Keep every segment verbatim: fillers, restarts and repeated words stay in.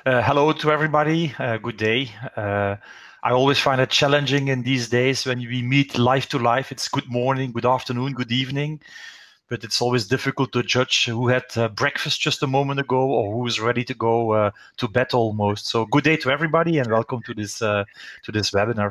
Uh, hello to everybody. Uh, good day. Uh, I always find it challenging in these days when we meet live to live. It's good morning, good afternoon, good evening, but it's always difficult to judge who had uh, breakfast just a moment ago or who is ready to go uh, to bed almost. So good day to everybody and welcome to this uh, to this webinar.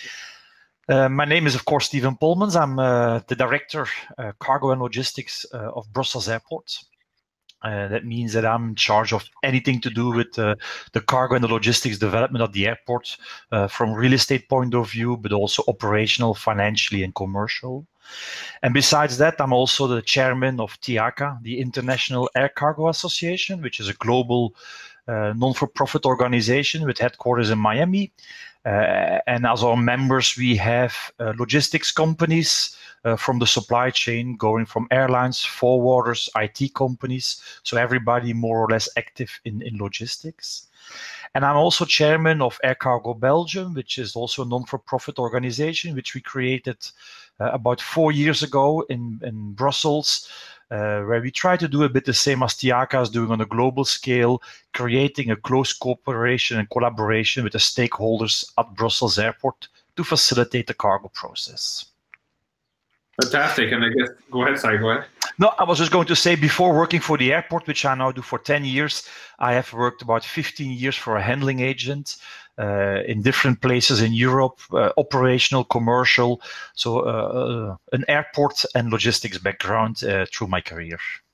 Uh, my name is, of course, Steven Polmans. I'm uh, the Director, uh, Cargo and Logistics uh, of Brussels Airport. Uh, that means that I'm in charge of anything to do with uh, the cargo and the logistics development at the airport uh, from real estate point of view, but also operational, financially, and commercial. And besides that, I'm also the chairman of TIACA, the International Air Cargo Association, which is a global uh, non-for-profit organization with headquarters in Miami. Uh, and as our members, we have uh, logistics companies uh, from the supply chain, going from airlines, forwarders, I T companies, so everybody more or less active in, in logistics. And I'm also chairman of Air Cargo Belgium, which is also a non-for-profit organization, which we created uh, about four years ago in, in Brussels, uh, where we try to do a bit the same as TIACA is doing on a global scale, creating a close cooperation and collaboration with the stakeholders at Brussels Airport to facilitate the cargo process. Fantastic. And I guess, go ahead, sorry, go ahead. No, I was just going to say, before working for the airport, which I now do for ten years, I have worked about fifteen years for a handling agent uh, in different places in Europe, uh, operational, commercial, so uh, uh, an airport and logistics background uh, through my career.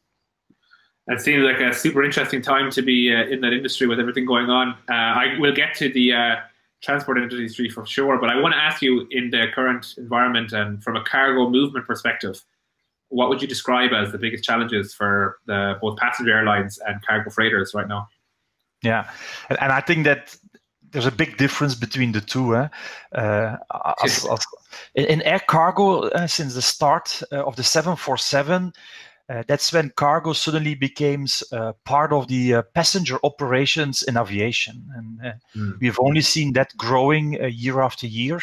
It seems like a super interesting time to be uh, in that industry with everything going on. Uh, I will get to the uh, transport industry for sure, but I want to ask you, in the current environment and from a cargo movement perspective, what would you describe as the biggest challenges for the, both passenger airlines and cargo freighters right now? Yeah, and, and I think that there's a big difference between the two. Eh? Uh, as, as, in air cargo, uh, since the start uh, of the seven forty-seven, uh, that's when cargo suddenly became uh, part of the uh, passenger operations in aviation. And uh, mm. we've only seen that growing uh, year after year.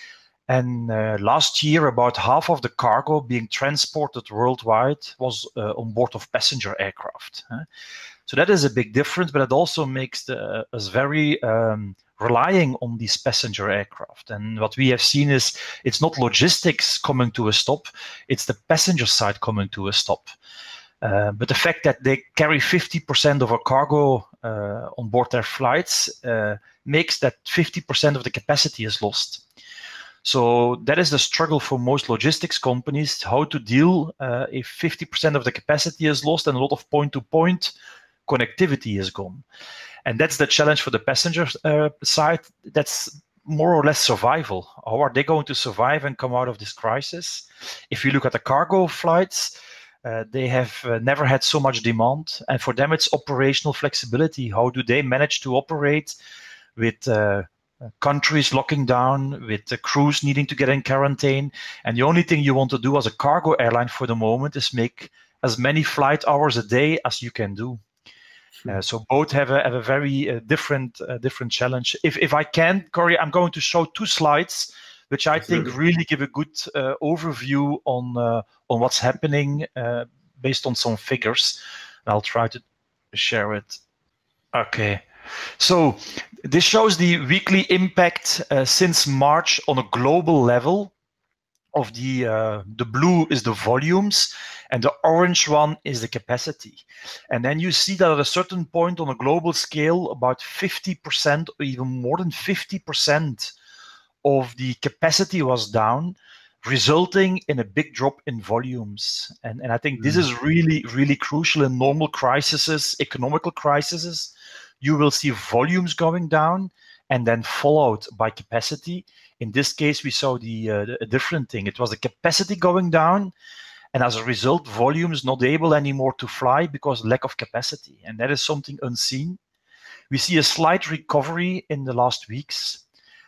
And uh, last year, about half of the cargo being transported worldwide was uh, on board of passenger aircraft. Huh? So that is a big difference, but it also makes the, us very um, relying on these passenger aircraft. And what we have seen is it's not logistics coming to a stop, it's the passenger side coming to a stop. Uh, but the fact that they carry fifty percent of our cargo uh, on board their flights uh, makes that fifty percent of the capacity is lost. So that is the struggle for most logistics companies, how to deal uh, if fifty percent of the capacity is lost and a lot of point-to-point connectivity is gone. And that's the challenge for the passenger uh, side. That's more or less survival. How are they going to survive and come out of this crisis? If you look at the cargo flights, uh, they have uh, never had so much demand. And for them, it's operational flexibility. How do they manage to operate with uh, countries locking down, with the crews needing to get in quarantine? And the only thing you want to do as a cargo airline for the moment is make as many flight hours a day as you can do. Uh, so both have a, have a very uh, different uh, different challenge. If if I can, Corey, I'm going to show two slides, which I Absolutely. think really give a good uh, overview on uh, on what's happening uh, based on some figures. I'll try to share it. Okay. So this shows the weekly impact uh, since March on a global level. Of the uh, the blue is the volumes, and the orange one is the capacity. And then you see that at a certain point on a global scale, about fifty percent or even more than fifty percent of the capacity was down, resulting in a big drop in volumes. And, and I think mm. this is really, really crucial in normal crises, economical crises. You will see volumes going down and then followed by capacity. In this case, we saw the, uh, the a different thing. It was the capacity going down, and as a result, volumes not able anymore to fly because lack of capacity. And that is something unseen. We see a slight recovery in the last weeks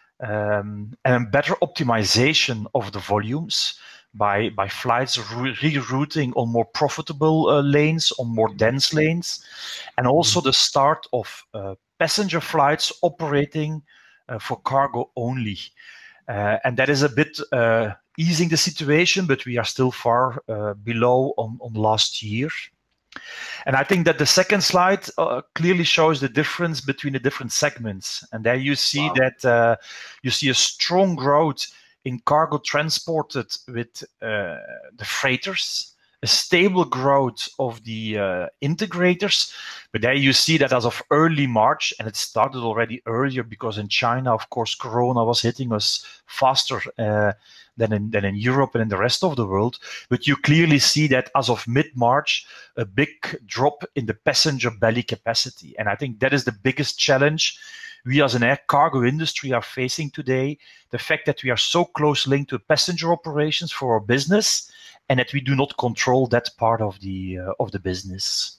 um, and better optimization of the volumes by, by flights rerouting on more profitable uh, lanes, on more dense lanes, and also the start of uh, passenger flights operating uh, for cargo only. Uh, and that is a bit uh, easing the situation, but we are still far uh, below on, on last year. And I think that the second slide uh, clearly shows the difference between the different segments. And there you see wow. that uh, you see a strong growth in cargo transported with uh, the freighters, a stable growth of the uh, integrators. But there you see that as of early March, and it started already earlier because in China, of course, Corona was hitting us faster uh, than in, than in Europe and in the rest of the world. But you clearly see that as of mid-March, a big drop in the passenger belly capacity. And I think that is the biggest challenge we as an air cargo industry are facing today. The fact that we are so close linked to passenger operations for our business, and that we do not control that part of the uh, of the business.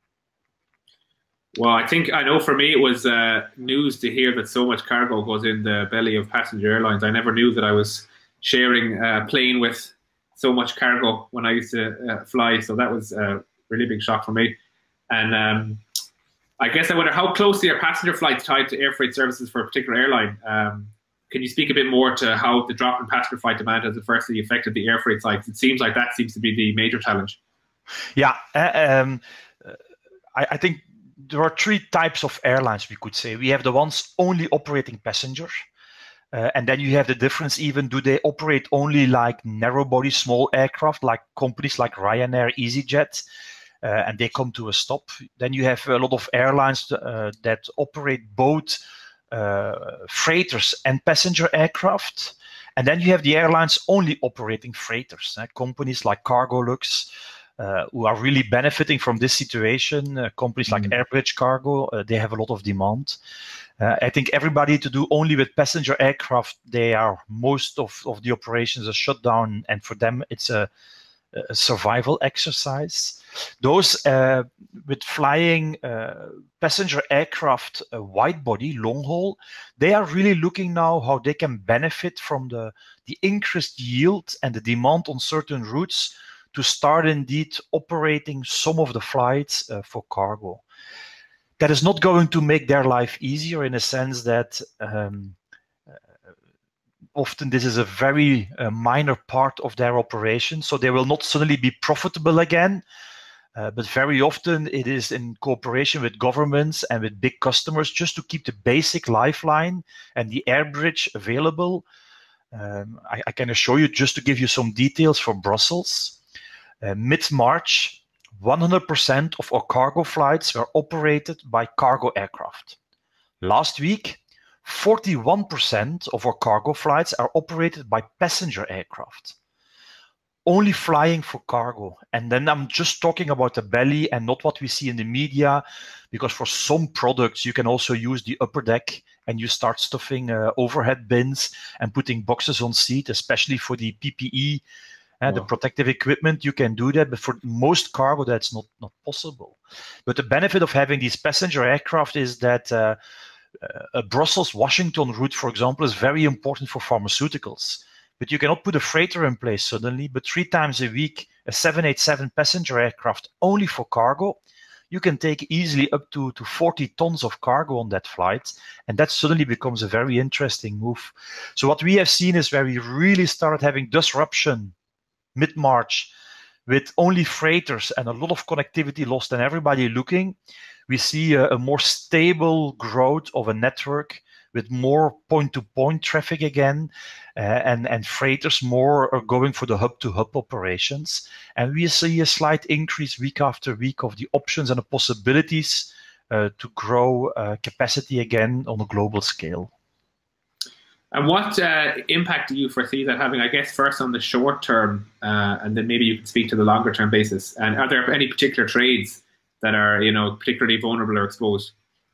Well, I think, I know for me it was uh, news to hear that so much cargo goes in the belly of passenger airlines. I never knew that I was sharing a plane with so much cargo when I used to uh, fly, so that was a really big shock for me. And um, I guess I wonder, how closely are passenger flights tied to air freight services for a particular airline? Um, Can you speak a bit more to how the drop in passenger flight demand has adversely affected the air freight sites? It seems like that seems to be the major challenge. Yeah, uh, um, I, I think there are three types of airlines, we could say. We have the ones only operating passengers. Uh, and then you have the difference even, do they operate only like narrow body, small aircraft, like companies like Ryanair, EasyJet, uh, and they come to a stop. Then you have a lot of airlines uh, that operate both Uh, freighters and passenger aircraft. And then you have the airlines only operating freighters, uh, companies like Cargolux, uh, who are really benefiting from this situation. Uh, companies mm-hmm. like Airbridge Cargo, uh, they have a lot of demand. Uh, I think everybody to do only with passenger aircraft, they are, most of, of the operations are shut down, and for them it's a, a survival exercise. Those uh, with flying uh, passenger aircraft, uh, wide body, long haul, they are really looking now how they can benefit from the, the increased yield and the demand on certain routes to start indeed operating some of the flights uh, for cargo. That is not going to make their life easier, in a sense that um, often this is a very uh, minor part of their operation, so they will not suddenly be profitable again. Uh, but very often it is in cooperation with governments and with big customers just to keep the basic lifeline and the air bridge available. Um, I, I can assure you, just to give you some details for Brussels, uh, mid-March, one hundred percent of our cargo flights were operated by cargo aircraft. Last week, forty-one percent of our cargo flights are operated by passenger aircraft. Only flying for cargo. And then I'm just talking about the belly and not what we see in the media, because for some products you can also use the upper deck and you start stuffing uh, overhead bins and putting boxes on seat, especially for the P P E and uh, wow. the protective equipment. You can do that, but for most cargo that's not, not possible. But the benefit of having these passenger aircraft is that uh, a Brussels-Washington route, for example, is very important for pharmaceuticals. But you cannot put a freighter in place suddenly, but three times a week, a seven eighty-seven passenger aircraft only for cargo, you can take easily up to, to forty tons of cargo on that flight. And that suddenly becomes a very interesting move. So what we have seen is where we really started having disruption mid-March with only freighters and a lot of connectivity lost and everybody looking, we see a, a more stable growth of a network with more point-to-point traffic again, uh, and, and freighters more are going for the hub-to-hub operations. And we see a slight increase week after week of the options and the possibilities uh, to grow uh, capacity again on a global scale. And what uh, impact do you foresee that having, I guess, first on the short term, uh, and then maybe you can speak to the longer term basis? And are there any particular trades that are, you know, particularly vulnerable or exposed?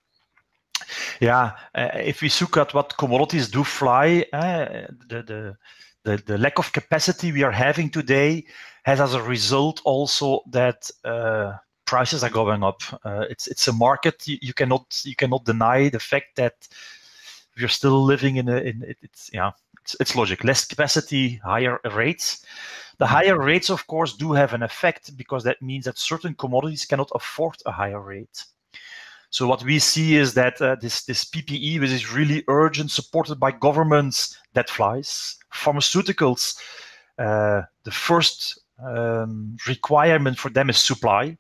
Yeah, uh, if we look at what commodities do fly, uh, the, the, the, the lack of capacity we are having today has as a result also that uh, prices are going up. Uh, it's it's a market, you, you cannot you cannot deny the fact that we're still living in a in it, it's yeah it's, it's logic. Less capacity, higher rates. The higher rates, of course, do have an effect, because that means that certain commodities cannot afford a higher rate. So what we see is that uh, this, this P P E, which is really urgent, supported by governments, that flies. Pharmaceuticals, uh, the first um, requirement for them is supply.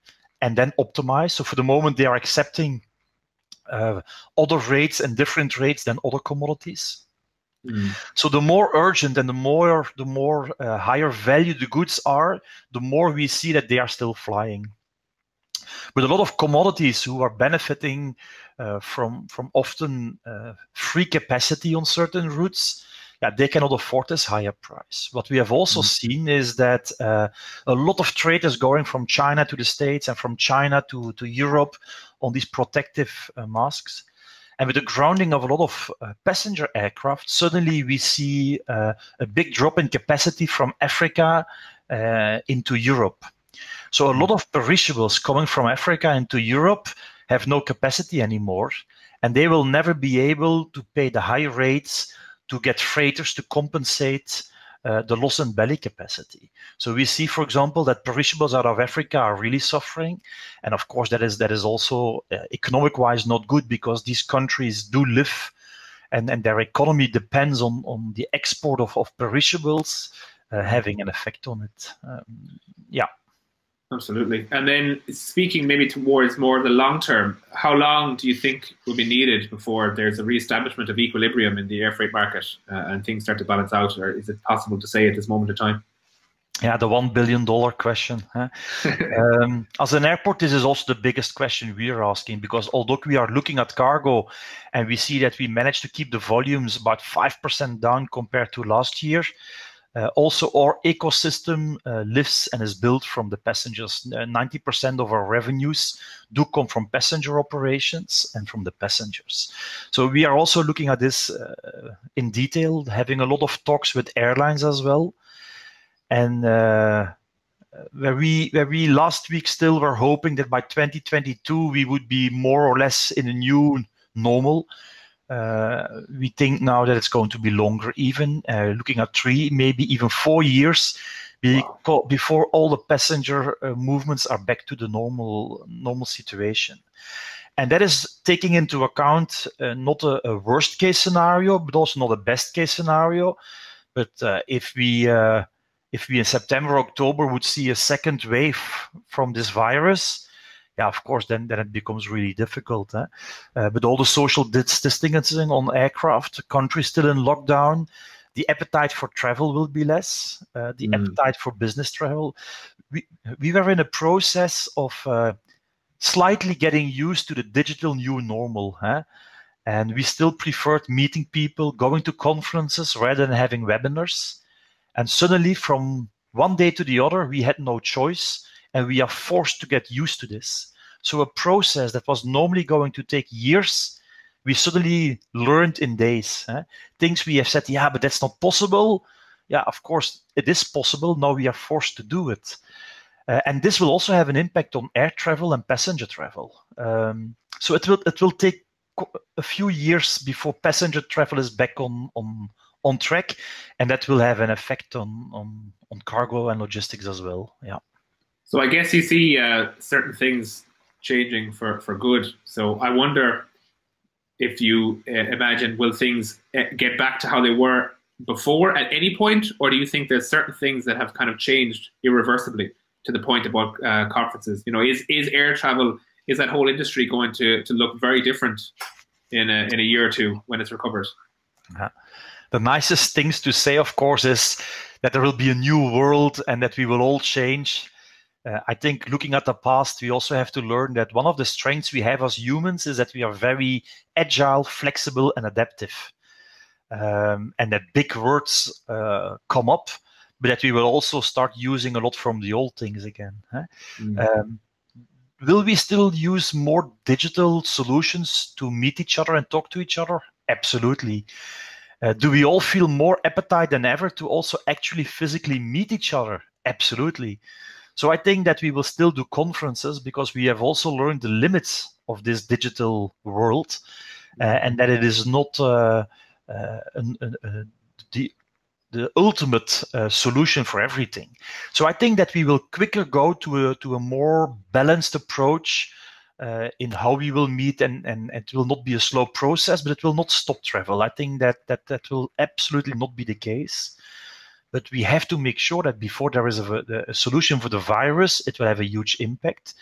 and then optimize. So for the moment, they are accepting uh, other rates and different rates than other commodities. Mm. So the more urgent and the more the more uh, higher value the goods are, the more we see that they are still flying. But a lot of commodities who are benefiting uh, from from often uh, free capacity on certain routes, yeah, they cannot afford this higher price. What we have also mm. seen is that uh, a lot of trade is going from China to the States and from China to, to Europe on these protective uh, masks. And with the grounding of a lot of uh, passenger aircraft, suddenly we see uh, a big drop in capacity from Africa uh, into Europe. So a lot of perishables coming from Africa into Europe have no capacity anymore, and they will never be able to pay the high rates to get freighters to compensate uh, the loss in belly capacity. So we see, for example, that perishables out of Africa are really suffering. And of course, that is that is also uh, economic-wise not good, because these countries do live and, and their economy depends on, on the export of, of perishables uh, having an effect on it. Um, yeah. Absolutely. And then speaking maybe towards more the long term, how long do you think will be needed before there's a reestablishment of equilibrium in the air freight market uh, and things start to balance out? Or is it possible to say at this moment in time? Yeah, the one billion dollar question. Huh? um, as an airport, this is also the biggest question we are asking, because although we are looking at cargo and we see that we managed to keep the volumes about five percent down compared to last year, Uh, also, our ecosystem uh, lives and is built from the passengers. Uh, ninety percent of our revenues do come from passenger operations and from the passengers. So we are also looking at this uh, in detail, having a lot of talks with airlines as well. And uh, where we, where we last week still were hoping that by twenty twenty-two we would be more or less in a new normal. Uh, we think now that it's going to be longer, even uh, looking at three, maybe even four years wow. before all the passenger uh, movements are back to the normal normal situation. And that is taking into account uh, not a, a worst case scenario, but also not a best case scenario. But uh, if we uh, if we in September, October would see a second wave from this virus, yeah, of course, then, then it becomes really difficult. Eh? Uh, but all the social distancing on aircraft, the country still in lockdown, the appetite for travel will be less, uh, the mm. appetite for business travel. We, we were in a process of uh, slightly getting used to the digital new normal. Eh? And we still preferred meeting people, going to conferences rather than having webinars. And suddenly, from one day to the other, we had no choice. And we are forced to get used to this. So a process that was normally going to take years, we suddenly learned in days. Eh? Things we have said, yeah, but that's not possible. Yeah, of course, it is possible. Now we are forced to do it. Uh, and this will also have an impact on air travel and passenger travel. Um, so it will it will take a few years before passenger travel is back on, on, on track. And that will have an effect on, on, on cargo and logistics as well. Yeah. So I guess you see uh, certain things changing for, for good. So I wonder if you uh, imagine, will things uh, get back to how they were before at any point? Or do you think there's certain things that have kind of changed irreversibly to the point about uh, conferences? You know, is, is air travel, is that whole industry going to, to look very different in a, in a year or two when it's recovered? Uh-huh. The nicest things to say, of course, is that there will be a new world and that we will all change. Uh, I think looking at the past, we also have to learn that one of the strengths we have as humans is that we are very agile, flexible, and adaptive. Um, and that big words uh, come up, but that we will also start using a lot from the old things again. Huh? Mm. Um, will we still use more digital solutions to meet each other and talk to each other? Absolutely. Uh, do we all feel more appetite than ever to also actually physically meet each other? Absolutely. So I think that we will still do conferences because we have also learned the limits of this digital world, uh, and that it is not uh, uh, an, an, uh, the, the ultimate uh, solution for everything. So I think that we will quicker go to a, to a more balanced approach uh, in how we will meet, and, and it will not be a slow process, but it will not stop travel. I think that that, that will absolutely not be the case. But we have to make sure that before there is a, a solution for the virus, it will have a huge impact.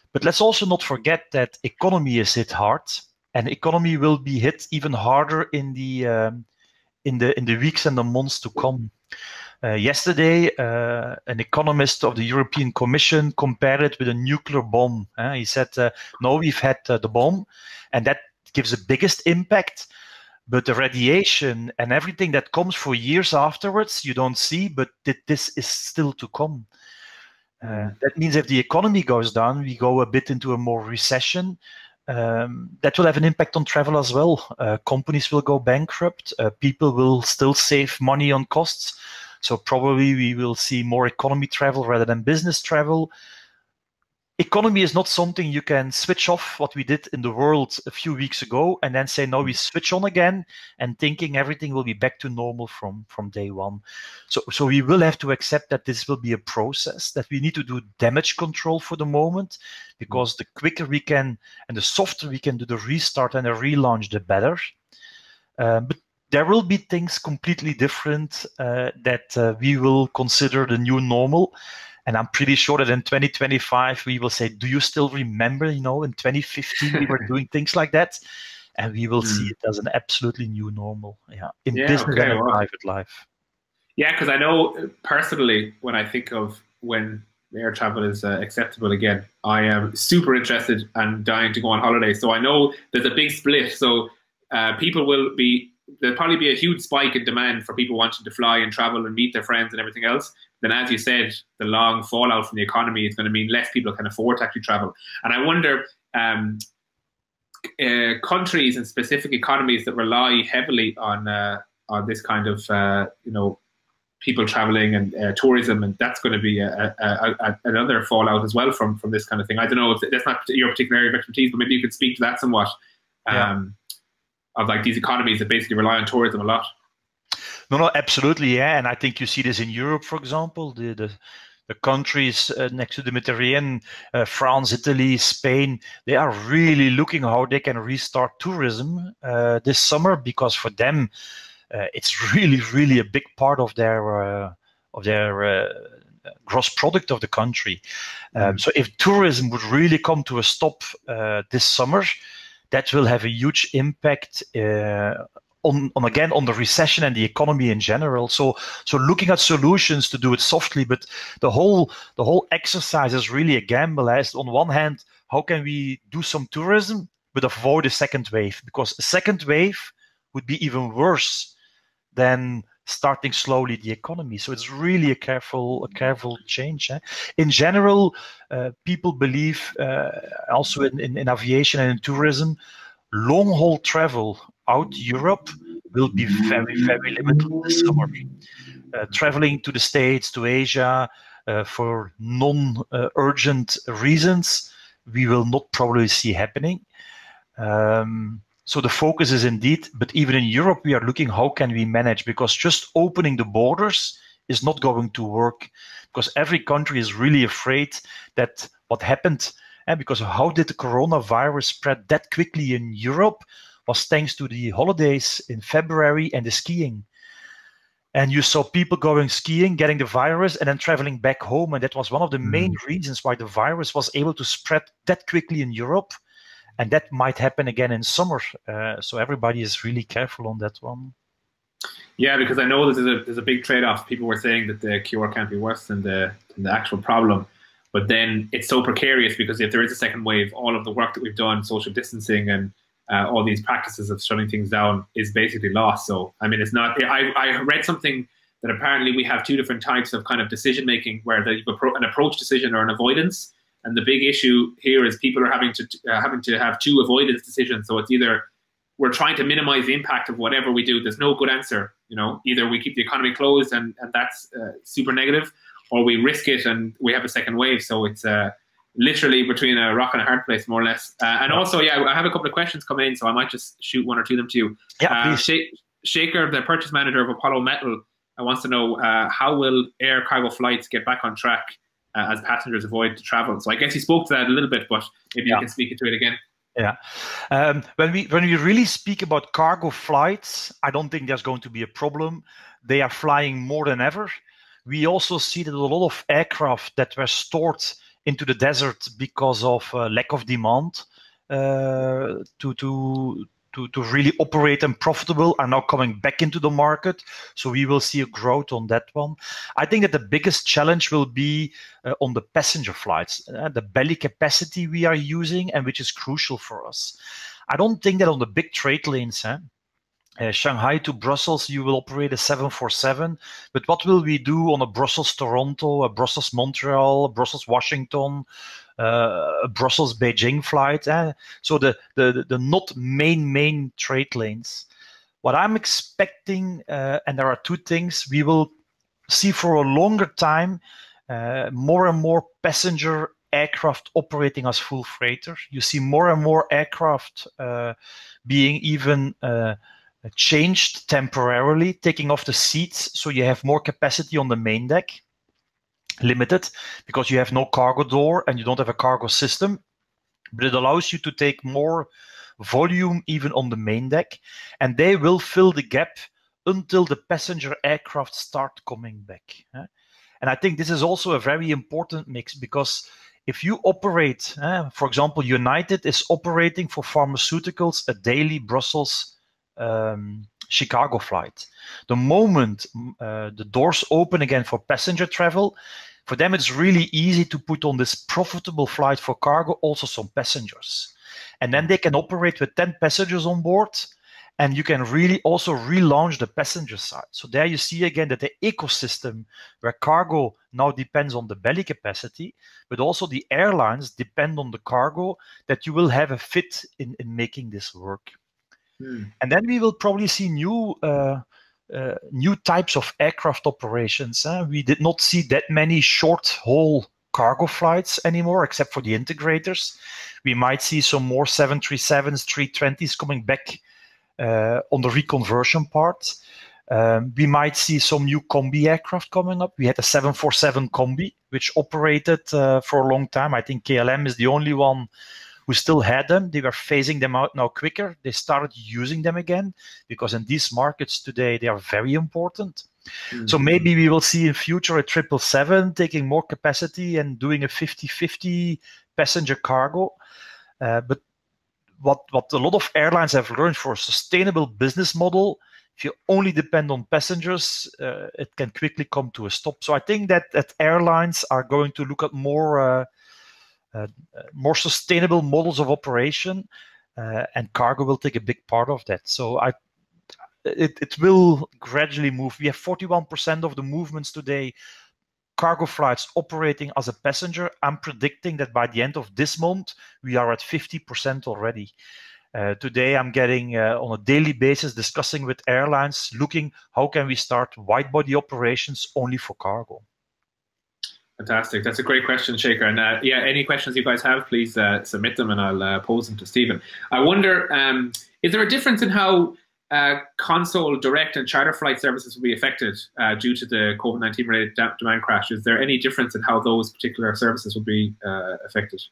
But let's also not forget that economy is hit hard, and economy will be hit even harder in the um, in the in the weeks and the months to come. Uh, yesterday, uh, an economist of the European Commission compared it with a nuclear bomb. Uh, he said, uh, no, we've had uh, the bomb, and that gives the biggest impact. But the radiation and everything that comes for years afterwards, you don't see, but th- this is still to come. Uh, that means if the economy goes down, we go a bit into a more recession. Um, that will have an impact on travel as well. Uh, companies will go bankrupt. Uh, people will still save money on costs. So probably we will see more economy travel rather than business travel. Economy is not something you can switch off, what we did in the world a few weeks ago, and then say, no, we switch on again, and thinking everything will be back to normal from, from day one. So, so we will have to accept that this will be a process, that we need to do damage control for the moment, because the quicker we can, and the softer we can do the restart and the relaunch, the better. Uh, but there will be things completely different uh, that uh, we will consider the new normal. And I'm pretty sure that in twenty twenty-five, we will say, do you still remember, you know, in twenty fifteen, we were doing things like that? And we will mm. see it as an absolutely new normal, yeah, in yeah, business okay, and in well. private life. Yeah, because I know personally, when I think of when air travel is uh, acceptable again, I am super interested and dying to go on holiday. So I know there's a big split. So uh, people will be, there'll probably be a huge spike in demand for people wanting to fly and travel and meet their friends and everything else. Then, as you said, the long fallout from the economy is going to mean less people can afford to actually travel. And I wonder, um, uh, countries and specific economies that rely heavily on uh, on this kind of, uh, you know, people traveling and uh, tourism, and that's going to be a, a, a, another fallout as well from from this kind of thing. I don't know if that's not your particular area of expertise, but maybe you could speak to that somewhat. Um, yeah. Of like these economies that basically rely on tourism a lot. No, no, absolutely, yeah. And I think you see this in Europe, for example, the the, the countries uh, next to the Mediterranean, uh, France, Italy, Spain, they are really looking how they can restart tourism uh, this summer, because for them, uh, it's really, really a big part of their uh, of their uh, gross product of the country. Um, mm. So if tourism would really come to a stop uh, this summer, that will have a huge impact uh, on, on, again, on the recession and the economy in general. So, so looking at solutions to do it softly, but the whole, the whole exercise is really a gamble. As on one hand, how can we do some tourism, but avoid a second wave? Because a second wave would be even worse than starting slowly the economy. So it's really a careful, a careful change. Eh? In general, uh, people believe, uh, also in, in, in aviation and in tourism, long-haul travel out Europe will be very, very limited this summer. Uh, traveling to the States, to Asia, uh, for non-urgent uh, reasons, we will not probably see happening. Um, So the focus is indeed, but even in Europe, we are looking how can we manage, because just opening the borders is not going to work, because every country is really afraid that what happened, and because how did the coronavirus spread that quickly in Europe was thanks to the holidays in February and the skiing. And you saw people going skiing, getting the virus, and then traveling back home. And that was one of the mm. main reasons why the virus was able to spread that quickly in Europe. And that might happen again in summer. Uh, so everybody is really careful on that one. Yeah, because I know there's a, there's a big trade-off. People were saying that the cure can't be worse than the, than the actual problem. But then it's so precarious, because if there is a second wave, all of the work that we've done, social distancing and uh, all these practices of shutting things down is basically lost. So, I mean, it's not, I, I read something that apparently we have two different types of kind of decision-making, where there's an approach decision or an avoidance. And the big issue here is people are having to uh, having to have two avoidance decisions. So it's either we're trying to minimize the impact of whatever we do. There's no good answer. You know, either we keep the economy closed and, and that's uh, super negative, or we risk it and we have a second wave. So it's uh, literally between a rock and a hard place, more or less. Uh, and also, yeah, I have a couple of questions coming in, so I might just shoot one or two of them to you. Yeah, uh, Sh- Shaker, the purchase manager of Apollo Metal, uh, wants to know uh, how will air cargo flights get back on track Uh, as passengers avoid to travel. So I guess you spoke to that a little bit, but maybe yeah. you can speak into it again. Yeah. Um, when we when we really speak about cargo flights, I don't think there's going to be a problem. They are flying more than ever. We also see that a lot of aircraft that were stored into the desert because of uh, lack of demand uh, to to to to really operate and profitable are now coming back into the market. So we will see a growth on that one. I think that the biggest challenge will be uh, on the passenger flights, uh, the belly capacity we are using, and which is crucial for us. I don't think that on the big trade lanes, eh, uh, Shanghai to Brussels, you will operate a seven forty-seven. But what will we do on a Brussels-Toronto, a Brussels-Montreal, a Brussels-Washington, uh, a Brussels-Beijing flight? Eh? So the, the, the not main, main trade lanes. What I'm expecting, uh, and there are two things, we will see for a longer time uh, more and more passenger aircraft operating as full freighter. You see more and more aircraft uh, being even uh, changed temporarily, taking off the seats, so you have more capacity on the main deck, limited, because you have no cargo door and you don't have a cargo system, but it allows you to take more volume even on the main deck, and they will fill the gap until the passenger aircraft start coming back. And I think this is also a very important mix, because if you operate, uh, for example, United is operating for pharmaceuticals a daily Brussels um, Chicago flight. The moment uh, the doors open again for passenger travel, for them it's really easy to put on this profitable flight for cargo also some passengers. And then they can operate with ten passengers on board, and you can really also relaunch the passenger side. So there you see again that the ecosystem where cargo now depends on the belly capacity, but also the airlines depend on the cargo, that you will have a fit in, in making this work. Hmm. And then we will probably see new uh, uh, new types of aircraft operations. Huh? We did not see that many short-haul cargo flights anymore, except for the integrators. We might see some more seven thirty-sevens, three twenties coming back uh, on the reconversion part. Um, we might see some new combi aircraft coming up. We had a seven forty-seven combi, which operated uh, for a long time. I think K L M is the only one who still had them. They were phasing them out now quicker. They started using them again, because in these markets today, they are very important. Mm-hmm. So maybe we will see in future a triple seven taking more capacity and doing a fifty fifty passenger cargo. Uh, but what, what a lot of airlines have learned, for a sustainable business model, if you only depend on passengers, uh, it can quickly come to a stop. So I think that, that airlines are going to look at more uh, uh, more sustainable models of operation, uh, and cargo will take a big part of that. So I, it, it will gradually move. We have forty-one percent of the movements today, cargo flights operating as a passenger. I'm predicting that by the end of this month, we are at fifty percent already. Uh, today, I'm getting uh, on a daily basis discussing with airlines, looking how can we start wide-body operations only for cargo. Fantastic. That's a great question, Shaker. And uh, yeah, any questions you guys have, please uh, submit them and I'll uh, pose them to Stephen. I wonder, um, is there a difference in how uh, console, direct and charter flight services will be affected uh, due to the COVID nineteen related demand crash? Is there any difference in how those particular services will be uh, affected?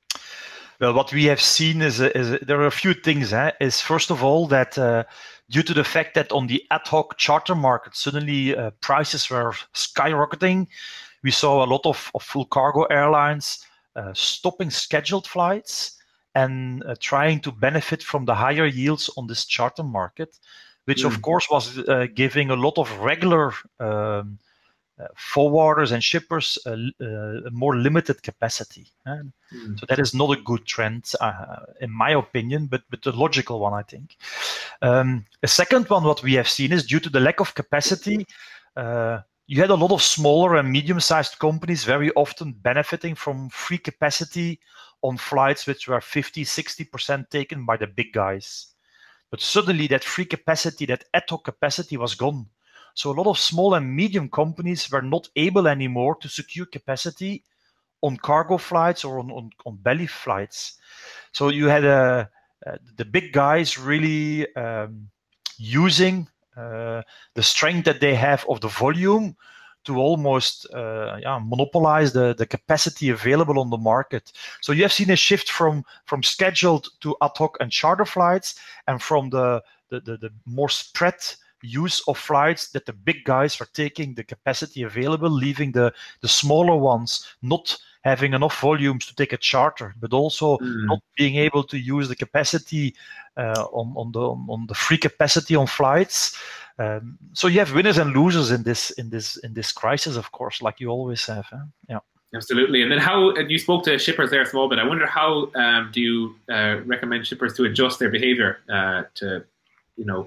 Well, what we have seen is, is there are a few things. Eh? Is first of all that uh, due to the fact that on the ad hoc charter market, suddenly uh, prices were skyrocketing, we saw a lot of, of full cargo airlines uh, stopping scheduled flights and uh, trying to benefit from the higher yields on this charter market, which mm. of course was uh, giving a lot of regular um, uh, forwarders and shippers uh, uh, a more limited capacity. And mm. so that is not a good trend, uh, in my opinion, but, but a logical one, I think. Um, a second one, what we have seen is due to the lack of capacity, uh, you had a lot of smaller and medium-sized companies very often benefiting from free capacity on flights which were fifty, sixty percent taken by the big guys. But suddenly that free capacity, that ad hoc capacity was gone. So a lot of small and medium companies were not able anymore to secure capacity on cargo flights or on, on, on belly flights. So you had a, uh, the big guys really um, using Uh, the strength that they have of the volume to almost uh, yeah, monopolize the, the capacity available on the market. So you have seen a shift from, from scheduled to ad hoc and charter flights, and from the, the, the, the more spread use of flights that the big guys are taking the capacity available, leaving the, the smaller ones not having enough volumes to take a charter, but also mm. not being able to use the capacity uh, on, on the on the free capacity on flights. Um, so you have winners and losers in this in this in this crisis, of course, like you always have. Huh? Yeah. Absolutely. And then how, you spoke to shippers there a small bit. I wonder how um, do you uh, recommend shippers to adjust their behavior uh, to, you know,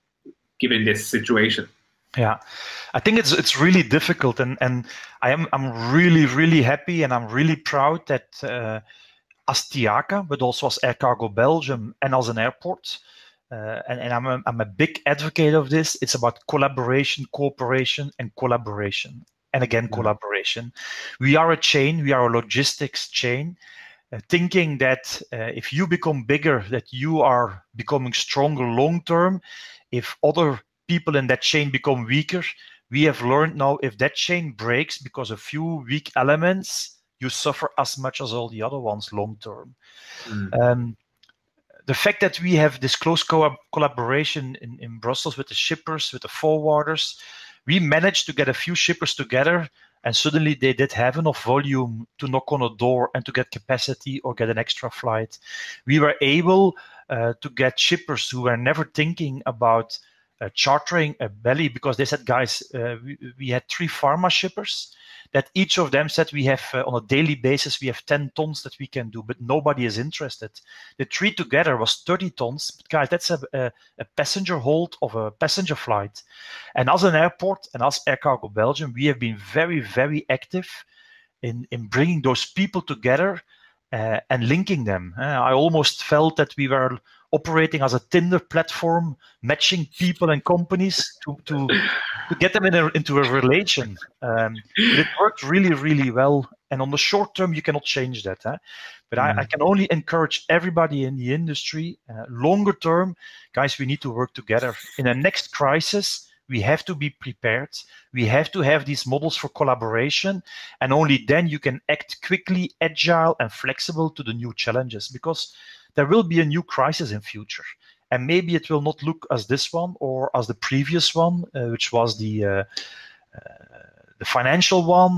given this situation? Yeah, I think it's it's really difficult, and and I am I'm really really happy, and I'm really proud that uh, as T I A C A, but also as Air Cargo Belgium and as an airport, uh, and and I'm a, I'm a big advocate of this. It's about collaboration, cooperation, and collaboration, and again mm-hmm. collaboration. We are a chain. We are a logistics chain. Uh, thinking that uh, if you become bigger, that you are becoming stronger long term. If other people in that chain become weaker, we have learned now if that chain breaks because a few weak elements, you suffer as much as all the other ones long term. Mm. Um, the fact that we have this close co collaboration in, in Brussels with the shippers, with the forwarders, we managed to get a few shippers together, and suddenly they did have enough volume to knock on a door and to get capacity or get an extra flight. We were able uh, to get shippers who were never thinking about uh, chartering a belly, because they said, guys, uh, we, we had three pharma shippers that each of them said we have uh, on a daily basis, we have ten tons that we can do, but nobody is interested. The three together was thirty tons. But guys, that's a, a, a passenger hold of a passenger flight. And as an airport and as Air Cargo Belgium, we have been very, very active in, in bringing those people together uh, and linking them. Uh, I almost felt that we were operating as a Tinder platform, matching people and companies to, to, to get them in a, into a relation. Um, but it worked really, really well. And on the short term, you cannot change that. Huh? But mm-hmm. I, I can only encourage everybody in the industry, uh, longer term, guys, we need to work together. In the next crisis, we have to be prepared. We have to have these models for collaboration. And only then you can act quickly, agile, and flexible to the new challenges. Because there will be a new crisis in future. And maybe it will not look as this one or as the previous one, uh, which was the, uh, uh, the financial one.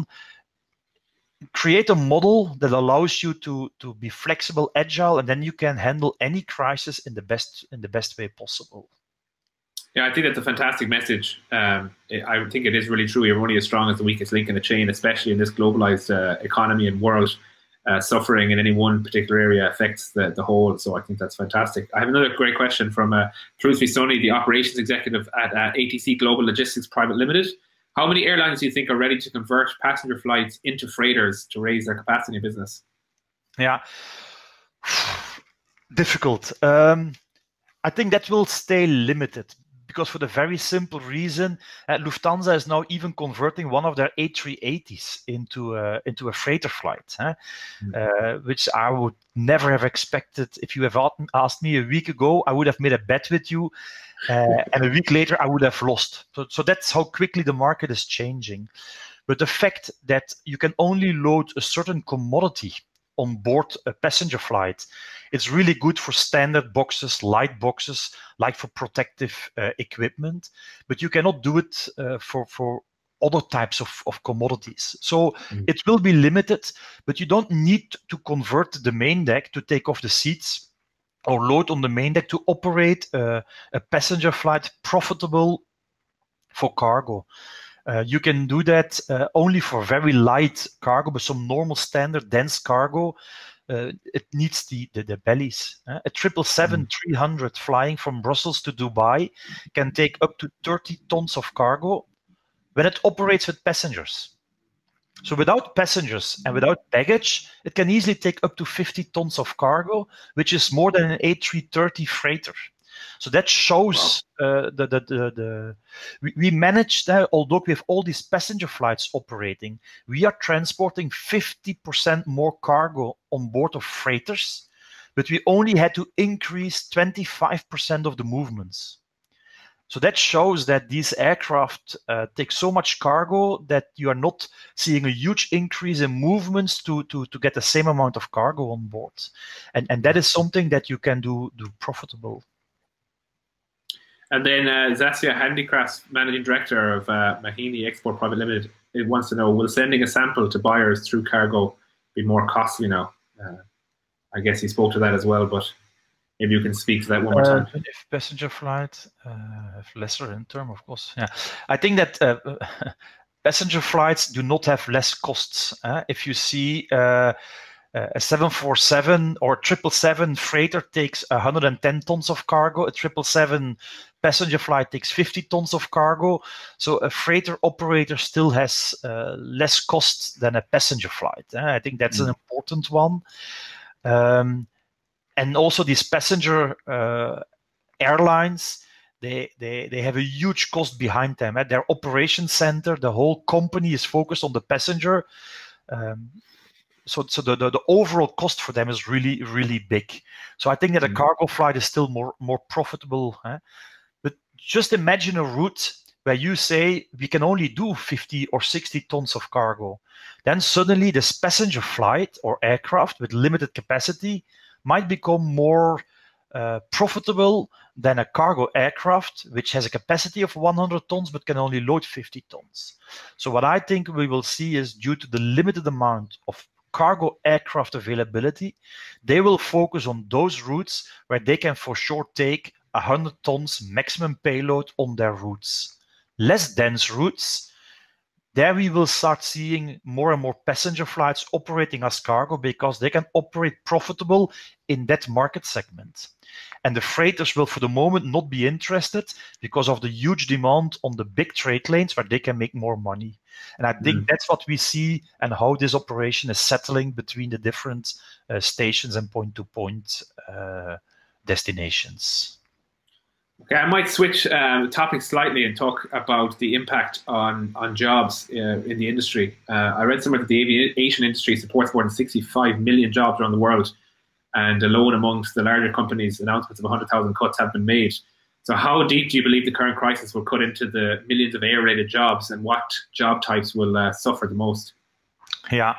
Create a model that allows you to, to be flexible, agile, and then you can handle any crisis in the best, in the best way possible. Yeah, I think that's a fantastic message. Um, I think it is really true. You're only as strong as the weakest link in the chain, especially in this globalized uh, economy and world. Uh, suffering in any one particular area affects the, the whole. So I think that's fantastic. I have another great question from uh, Truth Be Sunny, the operations executive at uh, A T C Global Logistics Private Limited. How many airlines do you think are ready to convert passenger flights into freighters to raise their capacity in business? Yeah, difficult. Um, I think that will stay limited. Because for the very simple reason, uh, Lufthansa is now even converting one of their A three eighties into a, into a freighter flight, huh? mm. uh, which I would never have expected. If you have asked me a week ago, I would have made a bet with you, uh, and a week later I would have lost. So, so that's how quickly the market is changing. But the fact that you can only load a certain commodity on board a passenger flight, it's really good for standard boxes, light boxes, like for protective uh, equipment, but you cannot do it uh, for, for other types of, of commodities. So mm. it will be limited, but you don't need to convert the main deck to take off the seats or load on the main deck to operate uh, a passenger flight profitable for cargo. Uh, you can do that uh, only for very light cargo, but some normal standard dense cargo, uh, it needs the, the, the bellies. Uh, a triple seven three hundred flying from Brussels to Dubai can take up to thirty tons of cargo when it operates with passengers. So without passengers and without baggage, it can easily take up to fifty tons of cargo, which is more than an A three thirty freighter. So that shows wow. uh, the, the, the, the we, we managed, uh, although we have all these passenger flights operating, we are transporting fifty percent more cargo on board of freighters, but we only had to increase twenty-five percent of the movements. So that shows that these aircraft uh, take so much cargo that you are not seeing a huge increase in movements to, to, to get the same amount of cargo on board. And, and that is something that you can do, do profitable. And then uh, Zassia Handicrafts, Managing Director of uh, Mahini Export Private Limited, it wants to know, will sending a sample to buyers through cargo be more costly now. Uh, I guess you spoke to that as well, but maybe you can speak to that one more Uh, time. if passenger flight uh, have lesser in term, of course. Yeah, I think that uh, passenger flights do not have less costs. Uh, if you see uh, a seven forty-seven or triple seven freighter takes one hundred ten tons of cargo, a triple seven passenger flight takes fifty tons of cargo. So a freighter operator still has uh, less costs than a passenger flight. Uh, I think that's mm. an important one. Um, And also these passenger uh, airlines, they, they, they have a huge cost behind them. At their operation center, the whole company is focused on the passenger. Um, so so the, the, the overall cost for them is really, really big. So I think that a cargo flight is still more, more profitable. Huh? But just imagine a route where you say we can only do fifty or sixty tons of cargo. Then suddenly this passenger flight or aircraft with limited capacity might become more uh, profitable than a cargo aircraft, which has a capacity of one hundred tons but can only load fifty tons. So what I think we will see is, due to the limited amount of cargo aircraft availability, they will focus on those routes where they can for sure take one hundred tons maximum payload on their routes. Less dense routes, there we will start seeing more and more passenger flights operating as cargo because they can operate profitable in that market segment. And the freighters will for the moment not be interested because of the huge demand on the big trade lanes where they can make more money. And I think mm. that's what we see and how this operation is settling between the different uh, stations and point-to-point uh, destinations. Okay, I might switch uh, the topic slightly and talk about the impact on, on jobs uh, in the industry. Uh, I read somewhere that the aviation industry supports more than sixty-five million jobs around the world, and alone amongst the larger companies, announcements of one hundred thousand cuts have been made. So how deep do you believe the current crisis will cut into the millions of air-related jobs, and what job types will uh, suffer the most? Yeah.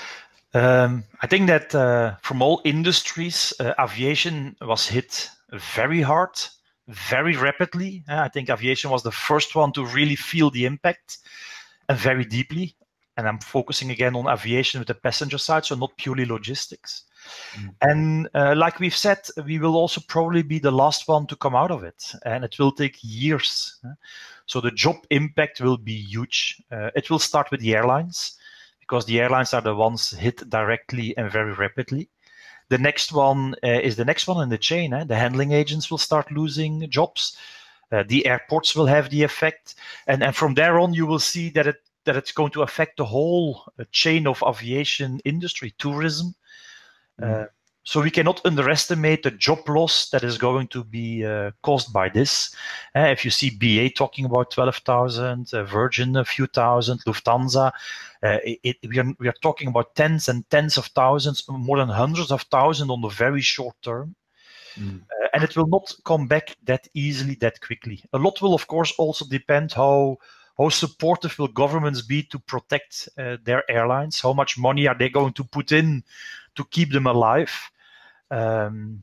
Um, I think that uh, from all industries, uh, aviation was hit very hard, very rapidly. Uh, I think aviation was the first one to really feel the impact, and very deeply. And I'm focusing again on aviation with the passenger side, so not purely logistics. Mm. And uh, like we've said, we will also probably be the last one to come out of it, and it will take years. Uh, so the job impact will be huge. Uh, it will start with the airlines, because the airlines are the ones hit directly and very rapidly. The next one uh, is the next one in the chain. Eh? The handling agents will start losing jobs. Uh, the airports will have the effect. And, and from there on, you will see that, it, that it's going to affect the whole uh, chain of aviation industry, tourism. Mm. Uh, so we cannot underestimate the job loss that is going to be uh, caused by this. Uh, if you see B A talking about twelve thousand, uh, Virgin a few thousand, Lufthansa, uh, it, it, we, are, we are talking about tens and tens of thousands, more than hundreds of thousands on the very short term. Mm. Uh, and it will not come back that easily, that quickly. A lot will, of course, also depend how how supportive will governments be to protect uh, their airlines. How much money are they going to put in to keep them alive? Um,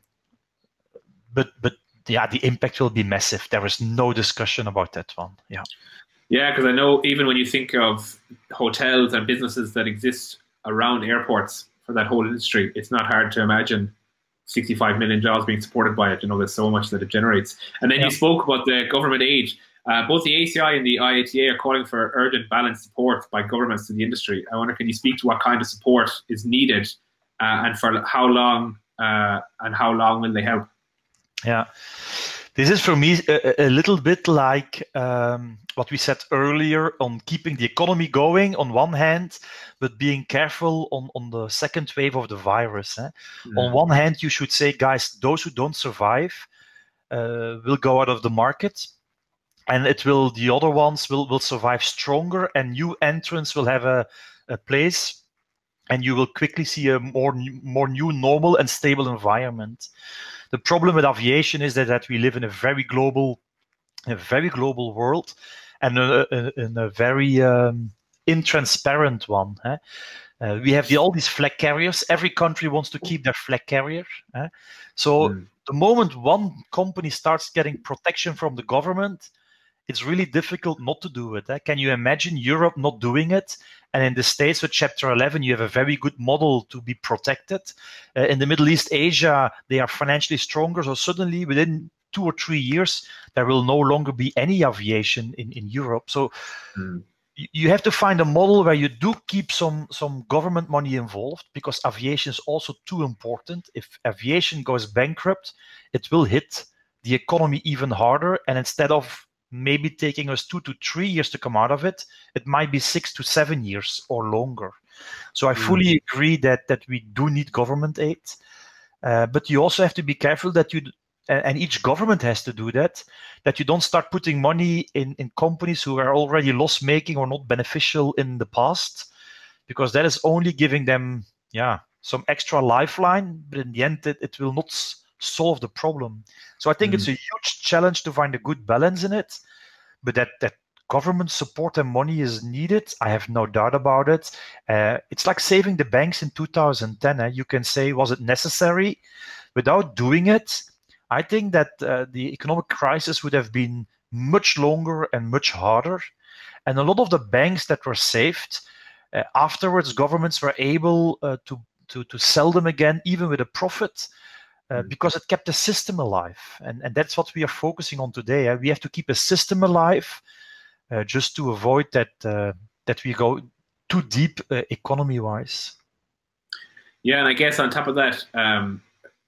but but yeah, the impact will be massive. There is no discussion about that one. Yeah. Yeah, because I know even when you think of hotels and businesses that exist around airports for that whole industry, it's not hard to imagine sixty-five million jobs being supported by it. You know, there's so much that it generates. And then yeah. you spoke about the government aid. Uh, both the A C I and the I A T A are calling for urgent balanced support by governments to the industry. I wonder, can you speak to what kind of support is needed uh, and for how long uh, and how long will they help? Yeah, this is for me a, a little bit like um, what we said earlier on keeping the economy going on one hand, but being careful on, on the second wave of the virus. Eh? Mm. On one hand, you should say, guys, those who don't survive uh, will go out of the market. And it will, the other ones will, will survive stronger, and new entrants will have a, a place, and you will quickly see a more, more new normal and stable environment. The problem with aviation is that, that we live in a very global, a very global world, and a, a, in a very um, intransparent one. Eh? Uh, we have the, all these flag carriers. Every country wants to keep their flag carrier. Eh? So mm. the moment one company starts getting protection from the government, it's really difficult not to do it. Eh? Can you imagine Europe not doing it? And in the States with Chapter eleven, you have a very good model to be protected. Uh, in the Middle East, Asia, they are financially stronger. So suddenly within two or three years, there will no longer be any aviation in, in Europe. So mm. you, you have to find a model where you do keep some, some government money involved, because aviation is also too important. If aviation goes bankrupt, it will hit the economy even harder. And instead of maybe taking us two to three years to come out of it, it might be six to seven years or longer. So I mm. fully agree that that we do need government aid, uh, but you also have to be careful that you, and each government has to do that, that you don't start putting money in, in companies who are already loss-making or not beneficial in the past, because that is only giving them, yeah, some extra lifeline, but in the end, it, it will not solve the problem. So I think mm. it's a huge challenge to find a good balance in it, but that that government support and money is needed, I have no doubt about it. Uh, it's like saving the banks in two thousand ten. Eh? You can say, was it necessary? Without doing it, I think that uh, the economic crisis would have been much longer and much harder. And a lot of the banks that were saved, uh, afterwards, governments were able uh, to, to, to sell them again, even with a profit. Uh, because it kept the system alive. And, and that's what we are focusing on today. Eh? We have to keep a system alive uh, just to avoid that uh, that we go too deep uh, economy-wise. Yeah, and I guess on top of that, um,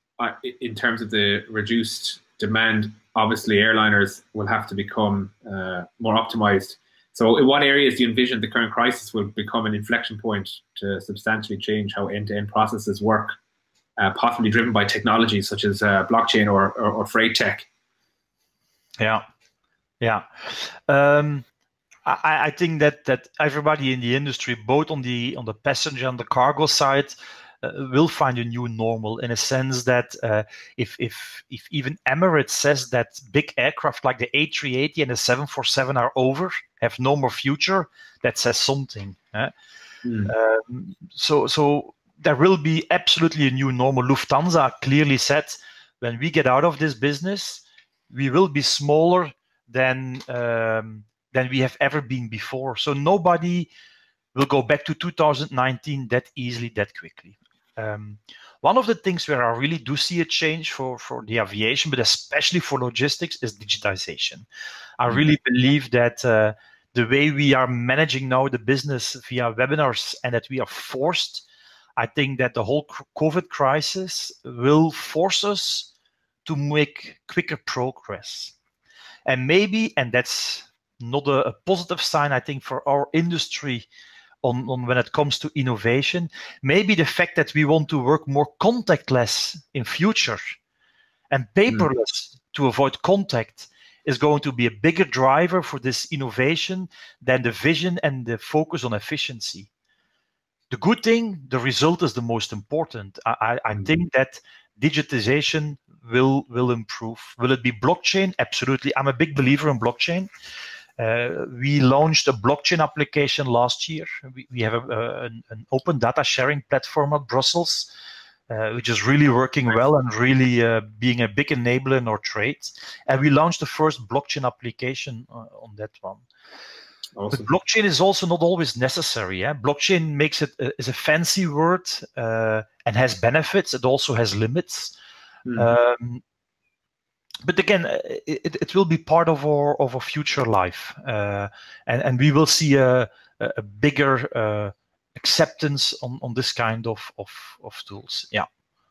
in terms of the reduced demand, obviously airliners will have to become uh, more optimized. So in what areas do you envision the current crisis will become an inflection point to substantially change how end-to-end processes work? Uh, possibly driven by technologies such as uh, blockchain or, or, or freight tech. Yeah, yeah. Um, I, I think that that everybody in the industry, both on the on the passenger and the cargo side, uh, will find a new normal. In a sense that uh, if if if even Emirates says that big aircraft like the A three eighty and the seven forty-seven are over, have no more future, that says something. Eh? Mm. Um, so so. There will be absolutely a new normal. Lufthansa clearly said, when we get out of this business, we will be smaller than um, than we have ever been before. So nobody will go back to two thousand nineteen that easily, that quickly. Um, one of the things where I really do see a change for, for the aviation, but especially for logistics, is digitization. I really believe that uh, the way we are managing now the business via webinars, and that we are forced, I think that the whole COVID crisis will force us to make quicker progress. And maybe, and that's not a, a positive sign, I think, for our industry on, on when it comes to innovation, maybe the fact that we want to work more contactless in future and paperless mm. to avoid contact is going to be a bigger driver for this innovation than the vision and the focus on efficiency. The good thing, the result is the most important. I, I mm. think that digitization will will improve. Will it be blockchain? Absolutely. I'm a big believer in blockchain. Uh, we launched a blockchain application last year. We, we have a, a, an, an open data sharing platform at Brussels, uh, which is really working well and really uh, being a big enabler in our trade. And we launched the first blockchain application uh, on that one. Awesome. But blockchain is also not always necessary. Eh? Blockchain makes it uh, is a fancy word uh, and has benefits. It also has limits. Mm. Um, but again, it, it will be part of our of our future life, uh, and and we will see a a bigger uh, acceptance on on this kind of of of tools. Yeah.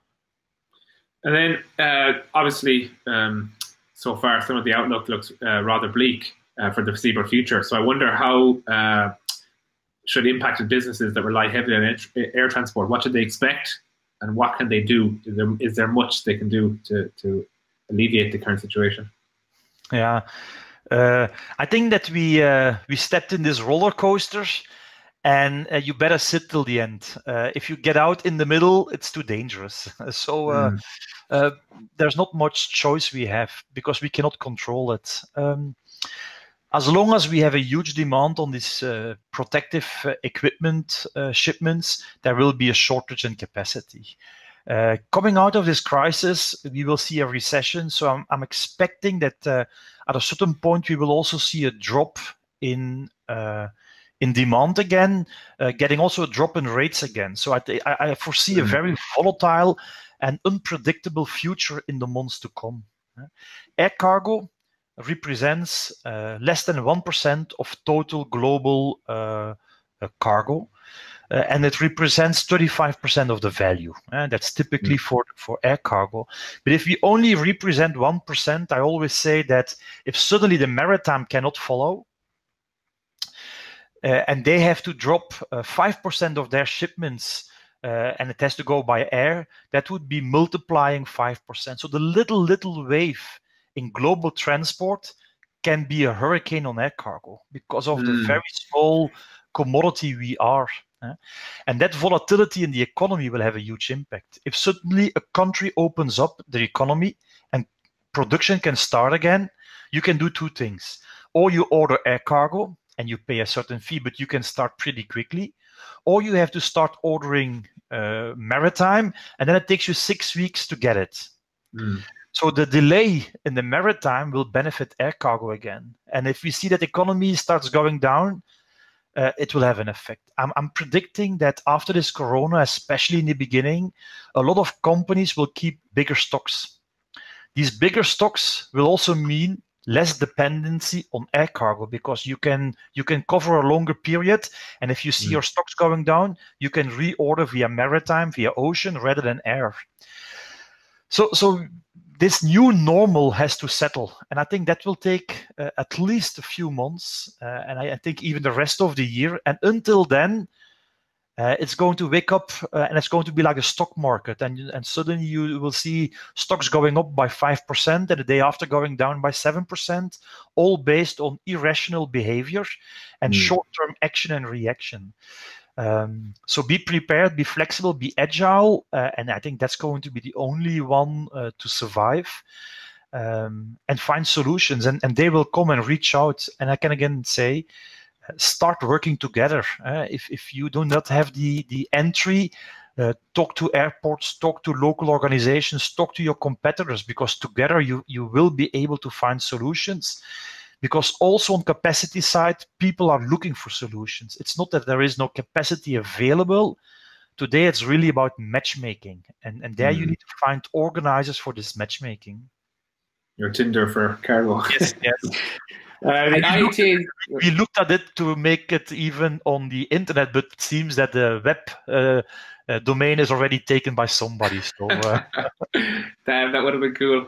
And then uh, obviously, um, so far some of the outlook looks uh, rather bleak. Uh, for the foreseeable future. So I wonder how uh, should impacted businesses that rely heavily on air, air transport, what should they expect and what can they do? Is there, is there much they can do to, to alleviate the current situation? Yeah, uh, I think that we uh, we stepped in this roller coaster, and uh, you better sit till the end. Uh, if you get out in the middle, it's too dangerous. So uh, mm. uh, there's not much choice we have because we cannot control it. Um, As long as we have a huge demand on this uh, protective uh, equipment uh, shipments, there will be a shortage in capacity. Uh, coming out of this crisis, we will see a recession. So I'm, I'm expecting that uh, at a certain point we will also see a drop in uh, in demand again, uh, getting also a drop in rates again. So I, I, I foresee mm. a very volatile and unpredictable future in the months to come. Air cargo represents uh, less than one percent of total global uh, uh, cargo. Uh, and it represents thirty-five percent of the value. Uh, that's typically mm. for, for air cargo. But if we only represent one percent, I always say that if suddenly the maritime cannot follow, uh, and they have to drop uh, five percent of their shipments, uh, and it has to go by air, that would be multiplying five percent. So the little, little wave in global transport can be a hurricane on air cargo because of mm. the very small commodity we are. Uh, and that volatility in the economy will have a huge impact. If suddenly a country opens up the economy and production can start again, you can do two things. Or you order air cargo and you pay a certain fee, but you can start pretty quickly. Or you have to start ordering uh, maritime, and then it takes you six weeks to get it. Mm. So the delay in the maritime will benefit air cargo again. And if we see that the economy starts going down, Uh, it will have an effect. I'm, I'm predicting that after this corona, especially in the beginning, a lot of companies will keep bigger stocks. These bigger stocks will also mean less dependency on air cargo, because you can you can cover a longer period, and if you see mm. your stocks going down, you can reorder via maritime, via ocean, rather than air. So, so this new normal has to settle, and I think that will take uh, at least a few months, uh, and I, I think even the rest of the year. And until then, uh, it's going to wake up, uh, and it's going to be like a stock market, and and suddenly you will see stocks going up by five percent, and the day after going down by seven percent, all based on irrational behavior and mm. short-term action and reaction. Um, so be prepared, be flexible, be agile, uh, and I think that's going to be the only one uh, to survive, um, and find solutions, and, and they will come and reach out. And I can again say, uh, start working together. Uh, if, if you do not have the, the entry, uh, talk to airports, talk to local organizations, talk to your competitors, because together you, you will be able to find solutions. Because also on capacity side, people are looking for solutions. It's not that there is no capacity available. Today, it's really about matchmaking. And, and there mm. you need to find organizers for this matchmaking. Your Tinder for cargo. Yes, yes. uh, the we, looked at, we looked at it to make it even on the internet, but it seems that the web uh, uh, domain is already taken by somebody. So, uh, Damn, that would have been cool.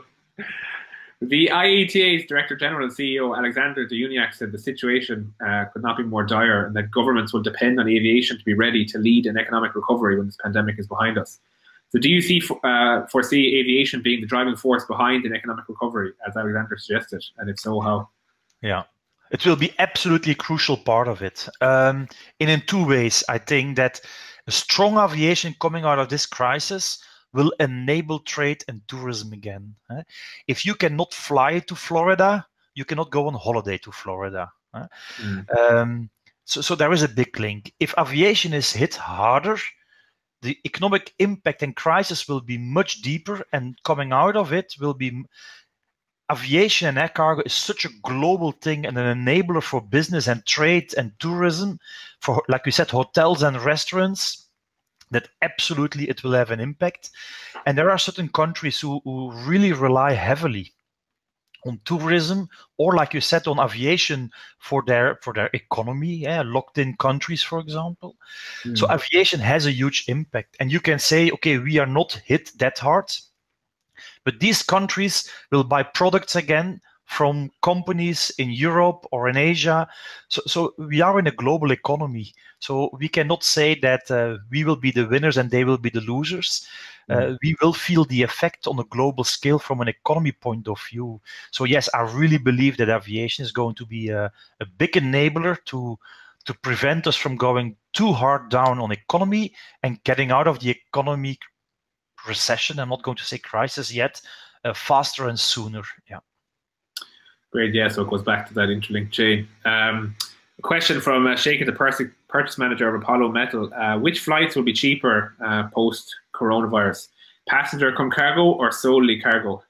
The I A T A's Director General and C E O, Alexander de Juniac, said the situation uh, could not be more dire, and that governments will depend on aviation to be ready to lead an economic recovery when this pandemic is behind us. So do you see uh, foresee aviation being the driving force behind an economic recovery, as Alexander suggested? And if so, how? Yeah, it will be absolutely a crucial part of it. Um, and in two ways, I think that a strong aviation coming out of this crisis will enable trade and tourism again. If you cannot fly to Florida, you cannot go on holiday to Florida. Mm. Um, so, so there is a big link. If aviation is hit harder, the economic impact and crisis will be much deeper, and coming out of it will be... Aviation and air cargo is such a global thing and an enabler for business and trade and tourism, for, like we said, hotels and restaurants, that absolutely it will have an impact. And there are certain countries who, who really rely heavily on tourism, or like you said, on aviation for their for their economy, yeah, locked in countries, for example. Mm. So aviation has a huge impact. And you can say, okay, we are not hit that hard, but these countries will buy products again from companies in Europe or in Asia. So, so we are in a global economy. So we cannot say that uh, we will be the winners and they will be the losers. Mm. Uh, we will feel the effect on a global scale from an economy point of view. So yes, I really believe that aviation is going to be a, a big enabler to, to prevent us from going too hard down on economy and getting out of the economy recession. I'm not going to say crisis yet, uh, faster and sooner. Yeah. Great, yeah, so it goes back to that interlinked chain. Um, a question from uh, Sheikha, the purchase, purchase manager of Apollo Metal. Uh, which flights will be cheaper uh, post-coronavirus? passenger come cargo or solely cargo?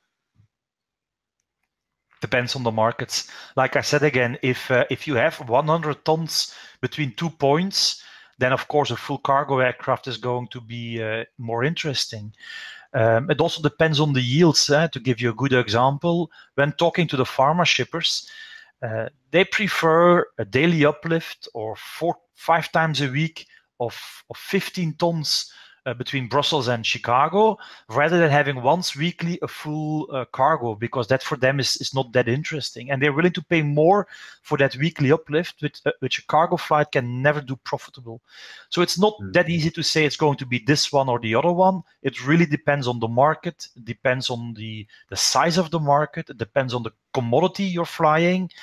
Depends on the markets. Like I said again, if uh, if you have one hundred tons between two points, then of course a full cargo aircraft is going to be uh, more interesting. Um, it also depends on the yields. Eh? To give you a good example, when talking to the pharma shippers, uh, they prefer a daily uplift or four, five times a week of, of fifteen tons uh, between Brussels and Chicago, rather than having once weekly a full uh, cargo, because that for them is, is not that interesting. And they're willing to pay more for that weekly uplift, which, uh, which a cargo flight can never do profitable. So it's not mm. that easy to say it's going to be this one or the other one. It really depends on the market. It depends on the, the size of the market. It depends on the commodity you're flying.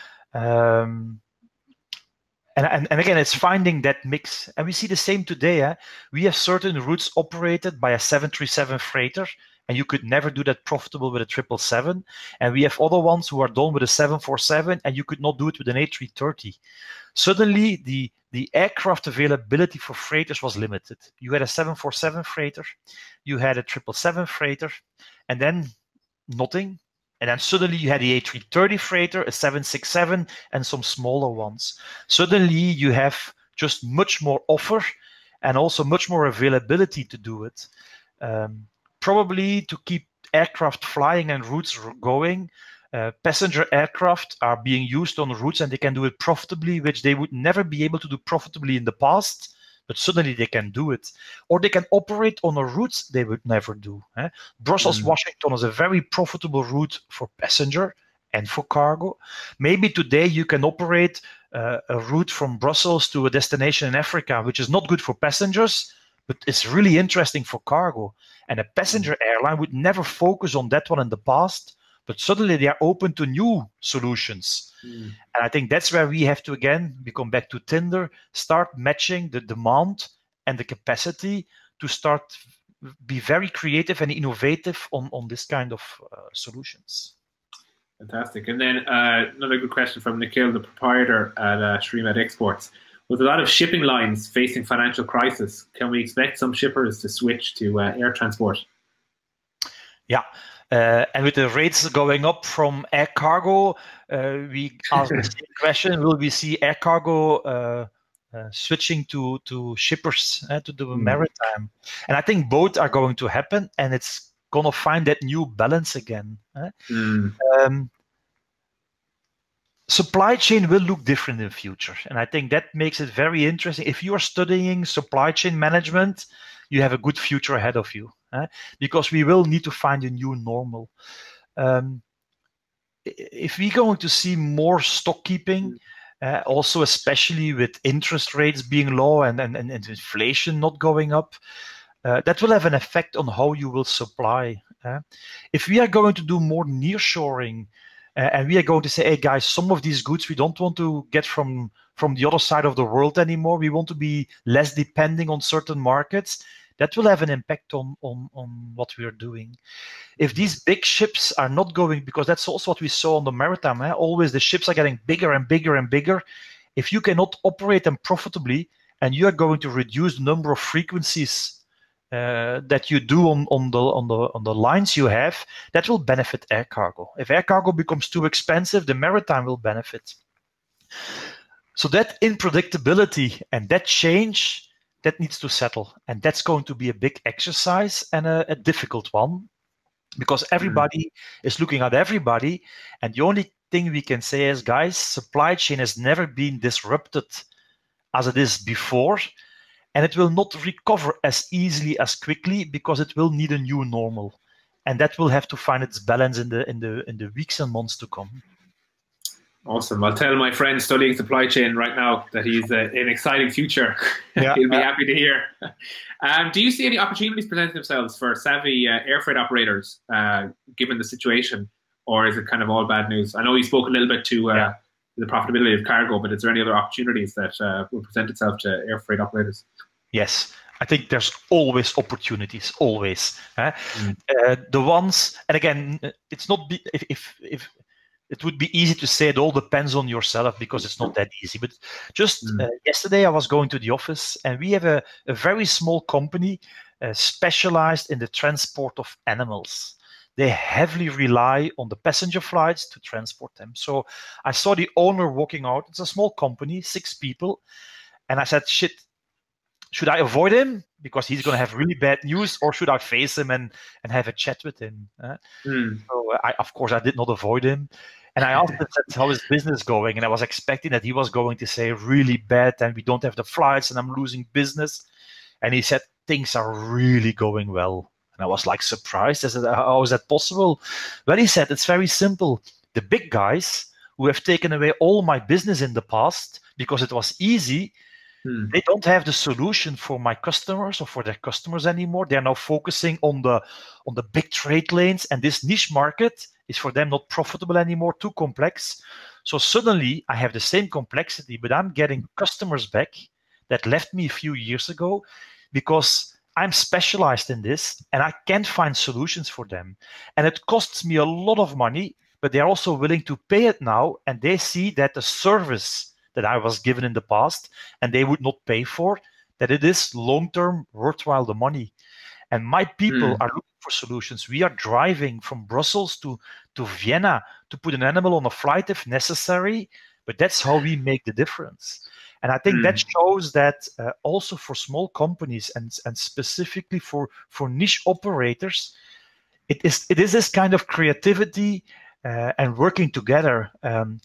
Um, And, and, and again, it's finding that mix. And we see the same today. Eh? We have certain routes operated by a seven thirty-seven freighter, and you could never do that profitable with a triple seven. And we have other ones who are done with a seven forty-seven, and you could not do it with an A three thirty. Suddenly, the, the aircraft availability for freighters was limited. You had a seven forty-seven freighter, you had a triple seven freighter, and then nothing. And then suddenly you had the A three thirty freighter, a seven sixty-seven, and some smaller ones. Suddenly you have just much more offer and also much more availability to do it. Um, probably to keep aircraft flying and routes going, uh, passenger aircraft are being used on routes and they can do it profitably, which they would never be able to do profitably in the past. But suddenly they can do it. Or they can operate on a route they would never do. Eh? Brussels-Washington mm. is a very profitable route for passenger and for cargo. Maybe today you can operate uh, a route from Brussels to a destination in Africa, which is not good for passengers, but it's really interesting for cargo. And a passenger mm. airline would never focus on that one in the past, but suddenly they are open to new solutions. Mm. And I think that's where we have to, again, we come back to Tinder, start matching the demand and the capacity to start be very creative and innovative on, on this kind of uh, solutions. Fantastic. And then uh, another good question from Nikhil, the proprietor at uh, Shrimed Exports. With a lot of shipping lines facing financial crisis, can we expect some shippers to switch to uh, air transport? Yeah. Uh, and with the rates going up from air cargo, uh, we ask the same question: will we see air cargo uh, uh, switching to to shippers, uh, to the mm. maritime? And I think both are going to happen, and it's going to find that new balance again. Uh. Mm. Um, supply chain will look different in the future, and I think that makes it very interesting. If you are studying supply chain management, you have a good future ahead of you. Uh, because we will need to find a new normal. Um, if we're going to see more stock keeping, uh, also especially with interest rates being low and, and, and inflation not going up, uh, that will have an effect on how you will supply. Uh, if we are going to do more nearshoring, uh, and we are going to say, hey guys, some of these goods we don't want to get from, from the other side of the world anymore, we want to be less depending on certain markets, that will have an impact on, on, on what we are doing. If these big ships are not going, because that's also what we saw on the maritime, eh? Always the ships are getting bigger and bigger and bigger. If you cannot operate them profitably and you are going to reduce the number of frequencies uh, that you do on, on, the, on, the, on the lines you have, that will benefit air cargo. If air cargo becomes too expensive, the maritime will benefit. So that unpredictability and that change, that needs to settle. And that's going to be a big exercise and a, a difficult one, because everybody mm. is looking at everybody. And the only thing we can say is, guys, supply chain has never been disrupted as it is before. And it will not recover as easily as quickly, because it will need a new normal. And that will have to find its balance in the, in the, in the weeks and months to come. Awesome. I'll tell my friend studying supply chain right now that he's uh, an exciting future. Yeah, He'll be yeah. happy to hear. Um, do you see any opportunities presenting themselves for savvy uh, air freight operators, uh, given the situation? Or is it kind of all bad news? I know you spoke a little bit to uh, yeah. the profitability of cargo, but is there any other opportunities that uh, will present itself to air freight operators? Yes. I think there's always opportunities, always. Eh? Mm. Uh, the ones, and again, it's not, be, if, if, if it would be easy to say it all depends on yourself, because it's not that easy. But just mm. uh, yesterday I was going to the office, and we have a, a very small company uh, specialized in the transport of animals. They heavily rely on the passenger flights to transport them. So I saw the owner walking out. It's a small company, six people. And I said, shit, should I avoid him because he's going to have really bad news, or should I face him and, and have a chat with him? Uh, mm. So I, of course, I did not avoid him. And I asked him, how is business going? And I was expecting that he was going to say really bad and we don't have the flights and I'm losing business. And he said, things are really going well. And I was like surprised. I said, how is that possible? Well, he said, it's very simple. The big guys who have taken away all my business in the past because it was easy, hmm. they don't have the solution for my customers or for their customers anymore. They're now focusing on the on the big trade lanes, and this niche market is for them not profitable anymore, too complex. So suddenly I have the same complexity, but I'm getting customers back that left me a few years ago because I'm specialized in this and I can't find solutions for them. And it costs me a lot of money, but they're also willing to pay it now, and they see that the service that I was given in the past and they would not pay for, that it is long-term worthwhile the money. And my people mm. are looking for solutions. We are driving from Brussels to, to Vienna to put an animal on a flight if necessary, but that's how we make the difference. And I think mm. that shows that uh, also for small companies and, and specifically for, for niche operators, it is, it is this kind of creativity uh, and working together. Um,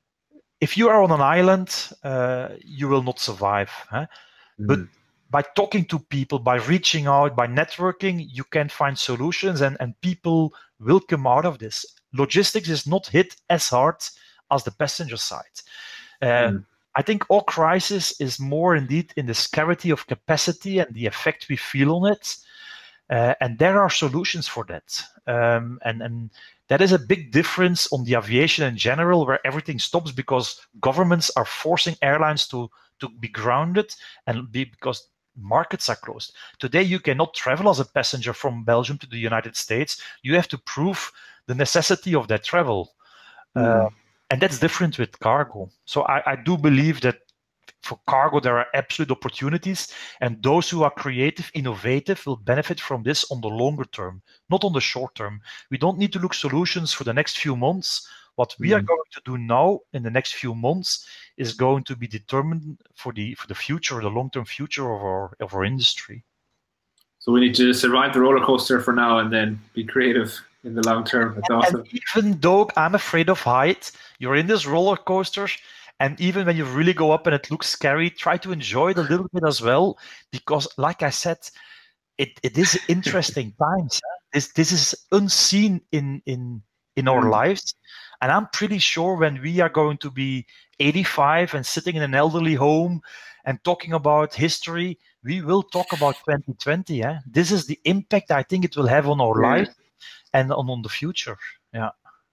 if you are on an island, uh, you will not survive. Huh? Mm. But by talking to people, by reaching out, by networking, you can find solutions, and, and people will come out of this. Logistics is not hit as hard as the passenger side. Uh, mm. I think our crisis is more indeed in the scarcity of capacity and the effect we feel on it. Uh, and there are solutions for that. Um, and, and that is a big difference on the aviation in general, where everything stops because governments are forcing airlines to, to be grounded and be because markets are closed. Today, you cannot travel as a passenger from Belgium to the United States. You have to prove the necessity of that travel. Mm. Uh, and that's different with cargo. So I, I do believe that for cargo, there are absolute opportunities, and those who are creative, innovative will benefit from this on the longer term, not on the short term. We don't need to look solutions for the next few months. What we mm. are going to do now in the next few months is going to be determined for the for the future, the long-term future of our of our industry. So we need to survive the roller coaster for now and then be creative in the long term. That's awesome. And even though I'm afraid of height, you're in this roller coaster. And even when you really go up and it looks scary, try to enjoy it a little bit as well. Because like I said, it, it is interesting times. This this is unseen in, in, in our mm. lives. And I'm pretty sure when we are going to be eighty-five and sitting in an elderly home and talking about history, we will talk about twenty twenty. Eh? This is the impact I think it will have on our yeah. life and on, on the future. Yeah.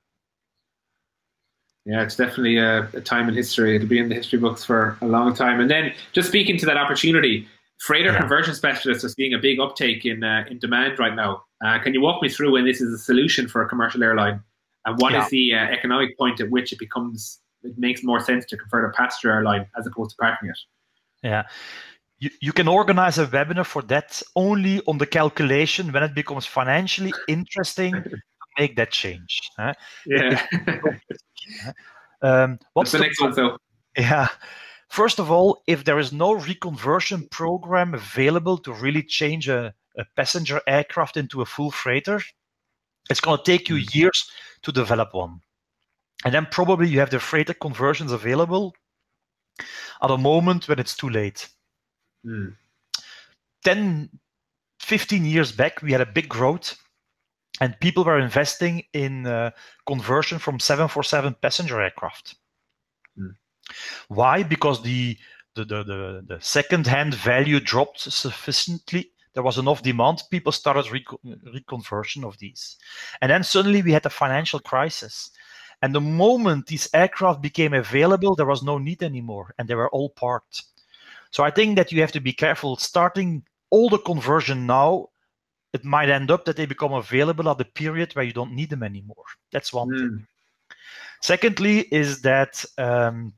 Yeah, it's definitely a, a time in history. It'll be in the history books for a long time. And then just speaking to that opportunity, freighter yeah. conversion specialists are seeing a big uptake in uh, in demand right now. Uh, can you walk me through when this is a solution for a commercial airline? And what yeah. is the uh, economic point at which it becomes, it makes more sense to convert a passenger airline as opposed to parking it? Yeah. You, you can organize a webinar for that only on the calculation when it becomes financially interesting to make that change. Huh? Yeah. um, what's the, the next one, though? Yeah. First of all, if there is no reconversion program available to really change a, a passenger aircraft into a full freighter, it's going to take you years to develop one. And then probably you have the freighter conversions available at a moment when it's too late. Mm. ten, fifteen years back, we had a big growth and people were investing in uh, conversion from seven forty-seven passenger aircraft. Mm. Why? Because the, the, the, the, the second-hand value dropped sufficiently. There was enough demand. People started reco reconversion of these. And then suddenly we had a financial crisis. And the moment these aircraft became available, there was no need anymore. And they were all parked. So I think that you have to be careful. Starting all the conversion now, it might end up that they become available at the period where you don't need them anymore. That's one mm. thing. Secondly is that um,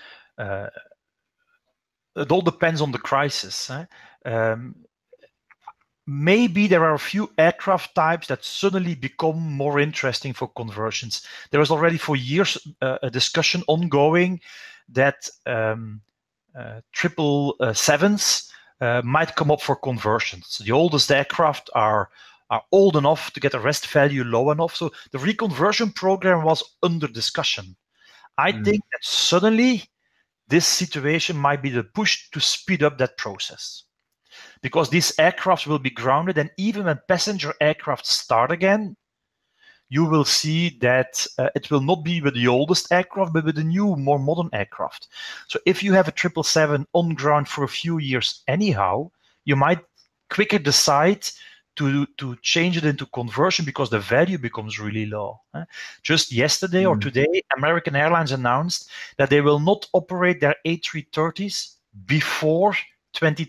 uh, it all depends on the crisis. Eh? Um, maybe there are a few aircraft types that suddenly become more interesting for conversions. There was already for years uh, a discussion ongoing that um, uh, triple uh, sevens uh, might come up for conversions. The oldest aircraft are are old enough to get a rest value low enough. So the reconversion program was under discussion. I mm. think that suddenly this situation might be the push to speed up that process, because these aircraft will be grounded, and even when passenger aircraft start again, you will see that uh, it will not be with the oldest aircraft, but with the new, more modern aircraft. So if you have a triple seven on ground for a few years anyhow, you might quicker decide to, to change it into conversion because the value becomes really low. Just yesterday mm. or today, American Airlines announced that they will not operate their A three thirties before twenty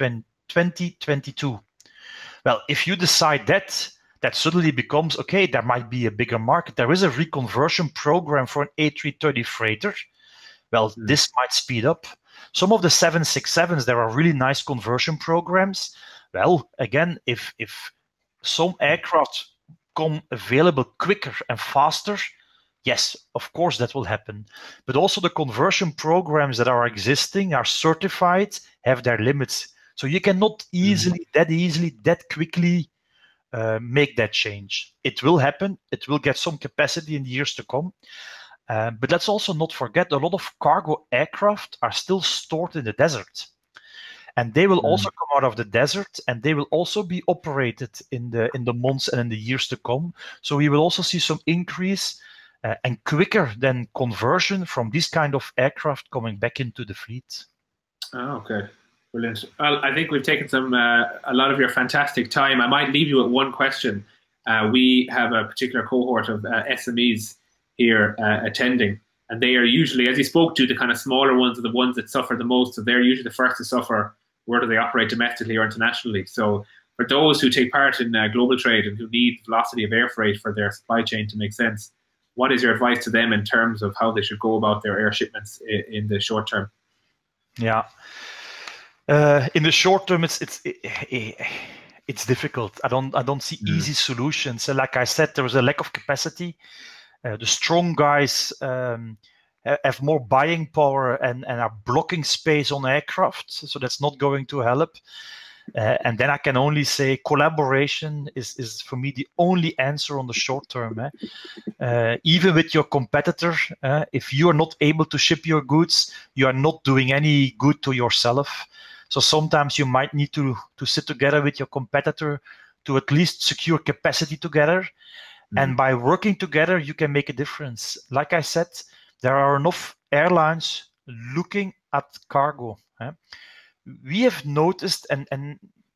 twenty-two. Well, if you decide that, that suddenly becomes, okay, there might be a bigger market. There is a reconversion program for an A three thirty freighter. Well, mm. this might speed up. Some of the seven sixty-sevens, there are really nice conversion programs. Well, again, if if some aircraft come available quicker and faster, yes, of course that will happen. But also the conversion programs that are existing, are certified, have their limits. So you cannot easily, mm-hmm. that easily, that quickly uh, make that change. It will happen. It will get some capacity in the years to come. Uh, but let's also not forget a lot of cargo aircraft are still stored in the desert. And they will mm. also come out of the desert, and they will also be operated in the in the months and in the years to come. So we will also see some increase uh, and quicker than conversion from this kind of aircraft coming back into the fleet. Oh, okay, brilliant. Well, I think we've taken some uh, a lot of your fantastic time. I might leave you with one question. Uh, we have a particular cohort of uh, S M Es here uh, attending, and they are usually, as you spoke to, the kind of smaller ones are the ones that suffer the most. So they're usually the first to suffer, whether they operate domestically or internationally. So for those who take part in uh, global trade and who need velocity of air freight for their supply chain to make sense, what is your advice to them in terms of how they should go about their air shipments in, in the short term? Yeah, uh, in the short term, it's it's it, it's difficult. I don't I don't see mm. easy solutions. So like I said, there is a lack of capacity. Uh, the strong guys um, have more buying power and, and are blocking space on aircraft, so that's not going to help. Uh, and then I can only say collaboration is, is for me the only answer on the short term. Eh? Uh, even with your competitor, uh, if you are not able to ship your goods, you are not doing any good to yourself. So sometimes you might need to, to sit together with your competitor to at least secure capacity together. Mm-hmm. And by working together, you can make a difference. Like I said, there are enough airlines looking at cargo. Eh? We have noticed, and, and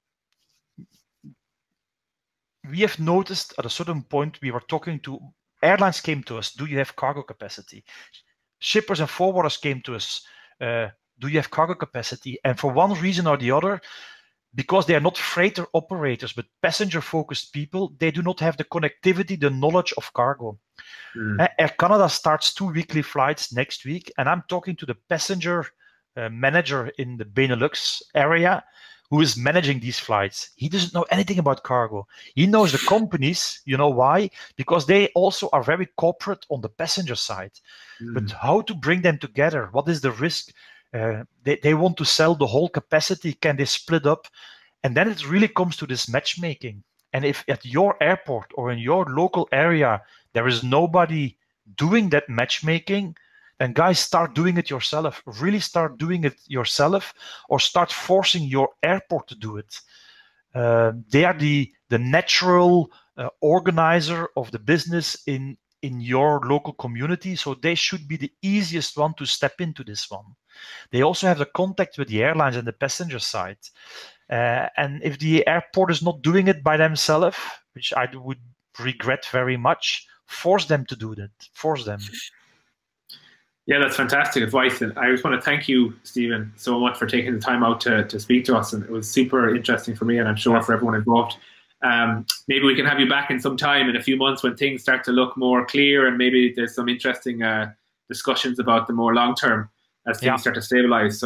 we have noticed at a certain point, we were talking to, airlines came to us, do you have cargo capacity? Shippers and forwarders came to us, uh, do you have cargo capacity? And for one reason or the other, because they are not freighter operators, but passenger-focused people, they do not have the connectivity, the knowledge of cargo. Mm. Air Canada starts two weekly flights next week, and I'm talking to the passenger uh, manager in the Benelux area who is managing these flights. He doesn't know anything about cargo. He knows the companies. You know why? Because they also are very corporate on the passenger side. Mm. But how to bring them together? What is the risk? Uh, they, they want to sell the whole capacity. Can they split up? And then it really comes to this matchmaking. And if at your airport or in your local area, there is nobody doing that matchmaking, then guys, start doing it yourself. Really start doing it yourself, or start forcing your airport to do it. Uh, they are the, the natural uh, organizer of the business in, in your local community. So they should be the easiest one to step into this one. They also have the contact with the airlines and the passenger side. Uh, and if the airport is not doing it by themselves, which I would regret very much, force them to do that. Force them. Yeah, that's fantastic advice. And I just want to thank you, Stephen, so much for taking the time out to, to speak to us. And it was super interesting for me, and I'm sure for everyone involved. Um, maybe we can have you back in some time in a few months when things start to look more clear, and maybe there's some interesting uh, discussions about the more long term as things yeah. start to stabilize. So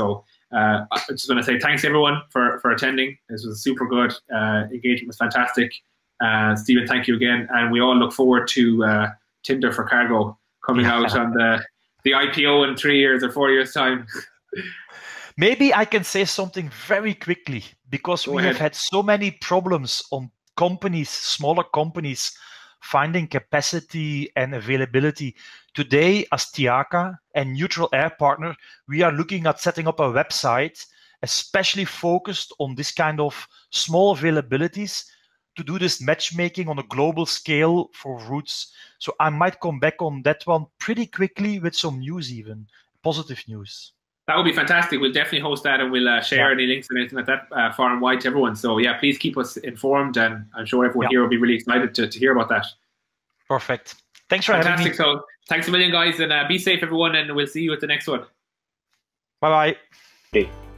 uh, I just want to say thanks everyone for, for attending. This was super good. Uh, engagement was fantastic. Uh, Stephen, thank you again. And we all look forward to uh, Tinder for Cargo coming yeah. out on the, the I P O in three years or four years' time. Maybe I can say something very quickly, because Go we ahead. have had so many problems on companies, smaller companies, finding capacity and availability. Today, as Tiaka and Neutral Air partner, we are looking at setting up a website, especially focused on this kind of small availabilities, to do this matchmaking on a global scale for routes. So I might come back on that one pretty quickly with some news, even positive news. That would be fantastic. We'll definitely host that, and we'll uh, share yeah. any links and anything like that uh, far and wide to everyone. So yeah, please keep us informed, and I'm sure everyone yeah. here will be really excited to, to hear about that. Perfect. Thanks for fantastic. having me. So thanks a million, guys, and uh, be safe, everyone, and we'll see you at the next one. Bye-bye. Okay.